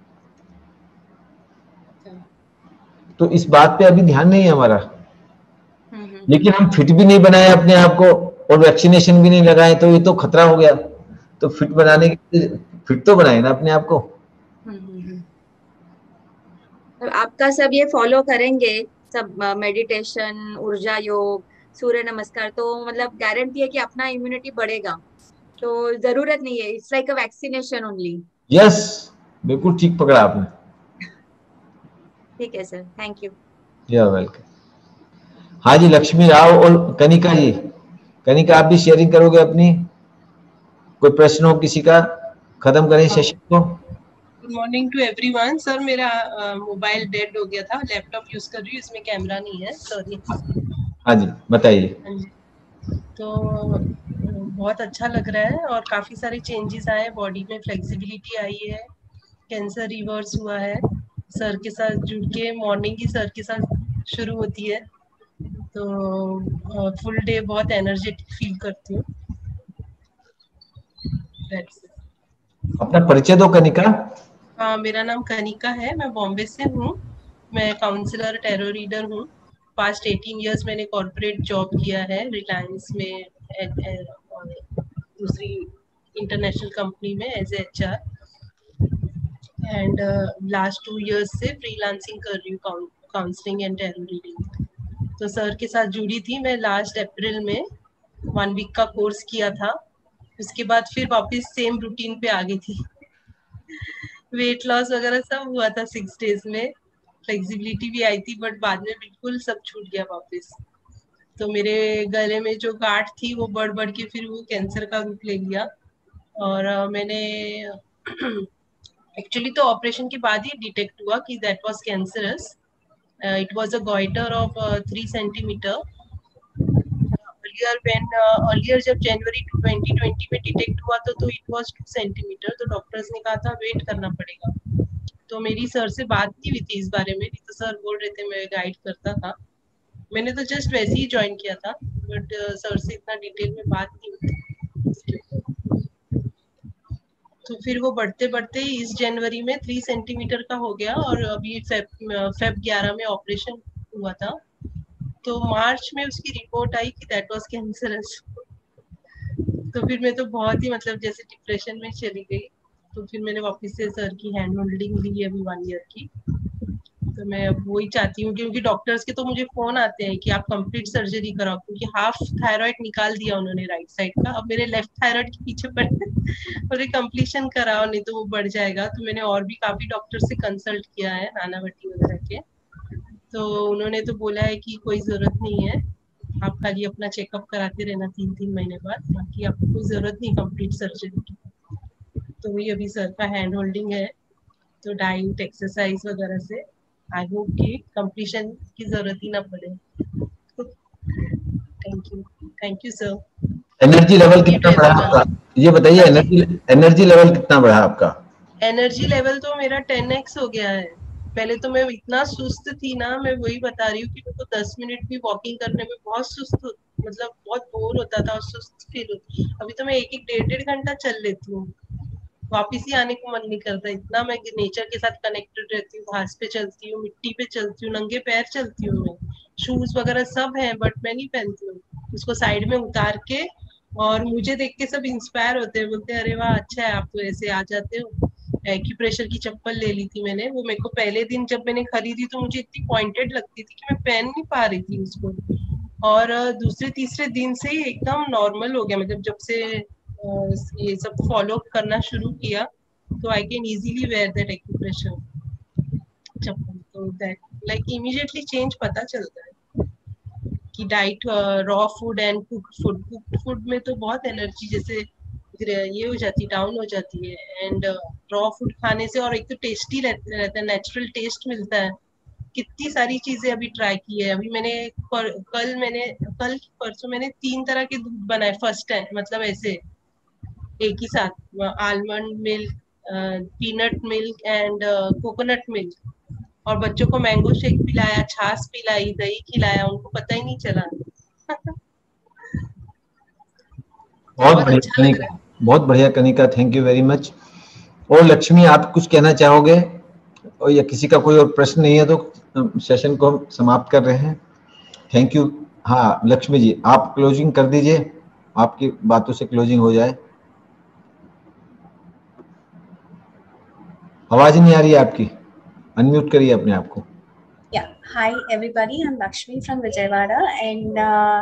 तो इस बात पे अभी ध्यान नहीं है हमारा, लेकिन हम फिट भी नहीं बनाए अपने आप को और वैक्सीनेशन भी नहीं लगाए, तो ये तो खतरा हो गया। तो फिट बनाने के फिट तो बनाए ना अपने आप को। आपका सब ये फॉलो करेंगे सब, मेडिटेशन, ऊर्जा योग, सूर्य नमस्कार, तो मतलब गारंटी है कि अपना इम्यूनिटी बढ़ेगा। तो जरूरत नहीं है, it's like a vaccination only. Yes, बिल्कुल ठीक पकड़ा आपने। ठीक है sir, thank you. Yeah welcome. हाँ जी, लक्ष्मी राव और कनिका जी, कनिका आप भी शेयरिंग करोगे अपनी? कोई प्रश्न हो किसी का? खत्म करें सेशन को। Good morning to everyone. Sir मेरा मोबाइल uh, डेड हो गया था, लैपटॉप यूज कर रही हूँ, इसमें कैमरा नहीं है, सॉरी। हाँ जी बताइए। हाँ जी, तो बहुत अच्छा लग रहा है और काफी सारे चेंजेस आए बॉडी में, फ्लेक्सिबिलिटी आई है, कैंसर रिवर्स हुआ है। सर के साथ जुड़ के मॉर्निंग ही सर के साथ शुरू होती है, तो फुल डे बहुत एनर्जेटिक फील करती हूँ। अपना परिचय दो कनिका। हाँ, मेरा नाम कनिका है, मैं बॉम्बे से हूँ। मैं काउंसलर, टेरो रीडर हूँ। पास्ट एटीन इयर्स मैंने कॉर्पोरेट जॉब किया है रिलायंस में और दूसरी इंटरनेशनल कंपनी में as H R, and last two years से फ्रीलांसिंग कर रही हूँ, काउंसलिंग एंड टेरो रीडिंग। तो सर के साथ जुड़ी थी मैं लास्ट अप्रैल में, वन वीक का कोर्स किया था। उसके बाद फिर वापस सेम रूटीन पे आ गई थी। वेट लॉस वगैरह सब हुआ था सिक्स डेज में, फ्लेक्सिबिलिटी भी आई थी, बट बाद में बिल्कुल सब छूट गया वापस। तो मेरे गले में जो गांठ थी वो बढ़ बढ़ के फिर वो कैंसर का रूप ले लिया। और uh, मैंने एक्चुअली तो ऑपरेशन के बाद ही डिटेक्ट हुआ कि that was cancerous. It was a goitre of three centimetre. earlier when uh, earlier जब जनवरी ट्वेंटी ट्वेंटी में डिटेक्ट हुआ था तो इट वाज टू सेंटीमीटर। तो डॉक्टर्स ने कहा था वेट करना पड़ेगा। तो मेरी सर से बात की हुई थी इस बारे में, नहीं तो सर बोल रहे थे मैं गाइड करता था। मैंने तो जस्ट वैसे ही ज्वाइन किया था, बट uh, सर से इतना डिटेल में बात नहीं हुई। तो फिर वो बढ़ते बढ़ते इस जनवरी में थ्री सेंटीमीटर का हो गया और अभी फेब फेब ग्यारह में ऑपरेशन हुआ था। तो मार्च में उसकी रिपोर्ट आई कि दैट वाज कैंसरस। तो फिर मैं तो बहुत ही मतलब जैसे डिप्रेशन में चली गई। तो फिर मैंने वापस से सर की हैंड होल्डिंग ली अभी वन ईयर की। तो मैं अब वही चाहती हूँ, क्योंकि डॉक्टर्स के तो मुझे फोन आते हैं कि आप कंप्लीट सर्जरी कराओ, क्योंकि हाफ थायराइड निकाल दिया उन्होंने राइट साइड का, अब मेरे लेफ्ट थायराइड के पीछे पड़े और कंप्लीशन कराओ नहीं तो वो बढ़ जाएगा। तो मैंने और भी काफी डॉक्टर से कंसल्ट किया है, नाना भट्टी वगैरह के। तो उन्होंने तो बोला है कि कोई जरूरत नहीं है, आप खाली अपना चेकअप कराते रहना तीन तीन महीने बाद, बाकी आपको कोई जरूरत नहीं कंप्लीट सर्जरी की। तो वही अभी सर का हैंड होल्डिंग है, तो डाइट, एक्सरसाइज वगैरह से आई होप कि कंप्लीशन की जरूरत ही ना पड़े। Thank you, thank you sir. Energy level कितना बढ़ा आपका, ये बताइए। एनर्जी एनर्जी लेवल कितना बढ़ा आपका? एनर्जी लेवल तो मेरा टेन एक्स हो गया है। पहले तो मैं इतना सुस्त थी ना, मैं वही बता रही हूँ कि मेरे को दस मिनट भी वॉकिंग करने में बहुत सुस्त, मतलब बहुत बोर होता था और सुस्त फील होती। अभी तो मैं एक एक डेढ़ डेढ़ घंटा चल लेती हूँ, वापिस ही आने को मन नहीं करता। इतना मैं नेचर के साथ कनेक्टेड रहती हूँ, घास पे चलती हूँ, मिट्टी पे चलती हूँ, नंगे पैर चलती हूँ। मैं शूज वगैरह सब है बट मैं नहीं पहनती हूँ, उसको साइड में उतार के। और मुझे देख के सब इंस्पायर होते हैं, बोलते हैं अरे वाह अच्छा है, आप तो ऐसे आ जाते हो। एक्यूप्रेशर की चप्पल ले ली थी मैंने, वो मेरे को पहले दिन जब मैंने खरीदी तो मुझे इतनी पॉइंटेड लगती थी कि मैं पहन नहीं पा रही थी उसको। और दूसरे तीसरे दिन से ही एकदम नॉर्मल हो गया, मतलब जब से ये सब फॉलो करना शुरू किया तो I can easily wear that acupressure chappal. तो दैट लाइक इमीडिएटली चेंज पता चलता है कि diet raw food and cooked food cooked food में तो बहुत एनर्जी जैसे ये हो जाती है, डाउन हो जाती है, एंड रॉ फूड खाने से और एक तो टेस्टी रहता है, नेचुरल टेस्ट मिलता है। कितनी सारी चीजें अभी ट्राई की है। अभी मैंने पर, कल मैंने कल परसों मैंने तीन तरह के दूध बनाए फर्स्ट टाइम, मतलब ऐसे एक ही साथ, almond milk, peanut milk and coconut milk, और बच्चों को मैंगो शेक पिलाया, छाछ पिलाई, दही खिलाया, उनको पता ही नहीं चला। बहुत बढ़िया कनिका, बहुत बढ़िया Kanika, thank you very much. और लक्ष्मी, आप कुछ कहना चाहोगे और या किसी का कोई और प्रश्न नहीं है तो सेशन को हम समाप्त कर रहे हैं। Thank you. हाँ लक्ष्मी जी, आप क्लोजिंग कर दीजिए, आपकी बातों से क्लोजिंग हो जाए। आवाज नहीं आ रही है आपकी, अनम्यूट करिए अपने आप को। Yeah, hi everybody. I'm Lakshmi from Vijayawada, and uh,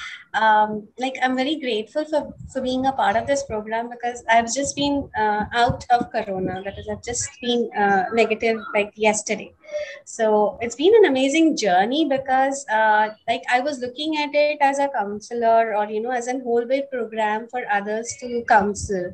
um, like I'm very grateful for for being a part of this program because I've just been uh, out of Corona. That is, I've just been uh, negative like yesterday. So it's been an amazing journey because uh, like I was looking at it as a counselor or you know as a whole weight program for others to counsel,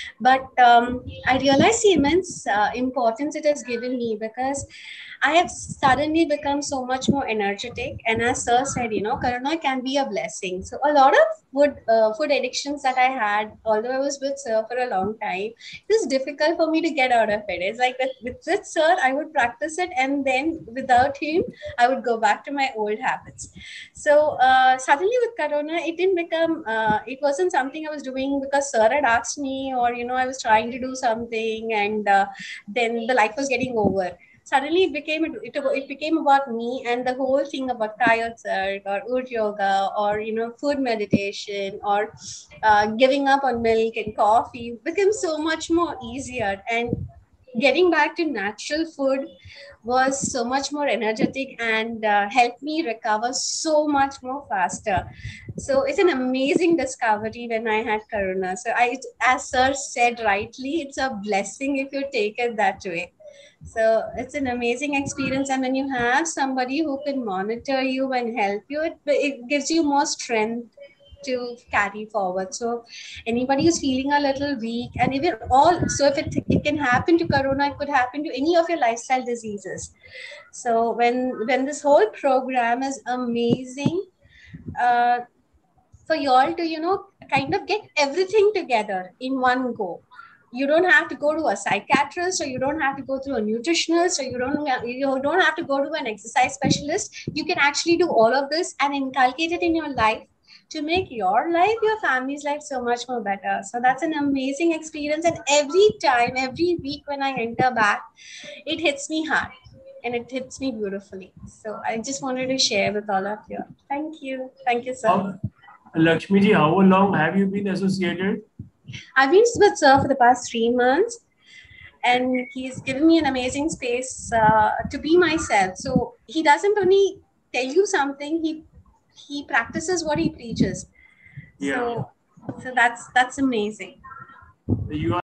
but um, I realized the immense uh, importance it has given me because I have suddenly become so much more energetic, and as Sir said, you know, Corona can be a blessing. So a lot of food uh, food addictions that I had, although I was with Sir for a long time, it was difficult for me to get out of it. It's like that with, with Sir, I would practice it, and then without him, I would go back to my old habits. So uh, suddenly with Corona, it didn't become. Uh, it wasn't something I was doing because Sir had asked me, or you know, I was trying to do something, and uh, then the life was getting over. Suddenly it became it, it became about me, and the whole thing about Kayotserg or Ut Yoga or you know food meditation or uh, giving up on milk and coffee became so much more easier, and getting back to natural food was so much more energetic and uh, helped me recover so much more faster. So it's an amazing discovery when I had Corona. So I, as Sir said rightly, it's a blessing if you take it that way. So it's an amazing experience, and when you have somebody who can monitor you and help you, it, it gives you more strength to carry forward. So anybody who's feeling a little weak, and even all, so if it, it can happen to Corona, it could happen to any of your lifestyle diseases. So when when this whole program is amazing uh, for you all to you know kind of get everything together in one go. You don't have to go to a psychiatrist, or you don't have to go through a nutritionist, or you don't you don't have to go to an exercise specialist. You can actually do all of this and inculcate it in your life to make your life, your family's life so much more better. So that's an amazing experience, and every time, every week when I enter back, it hits me hard and it hits me beautifully. So I just wanted to share with all of you. Thank you. Thank you, sir. Um, Lakshmi ji, how long have you been associated? I've been with Sir for the past three months, and he's given me an amazing space uh, to be myself. So he doesn't only tell you something; he he practices what he preaches. Yeah. So, so that's that's amazing. You are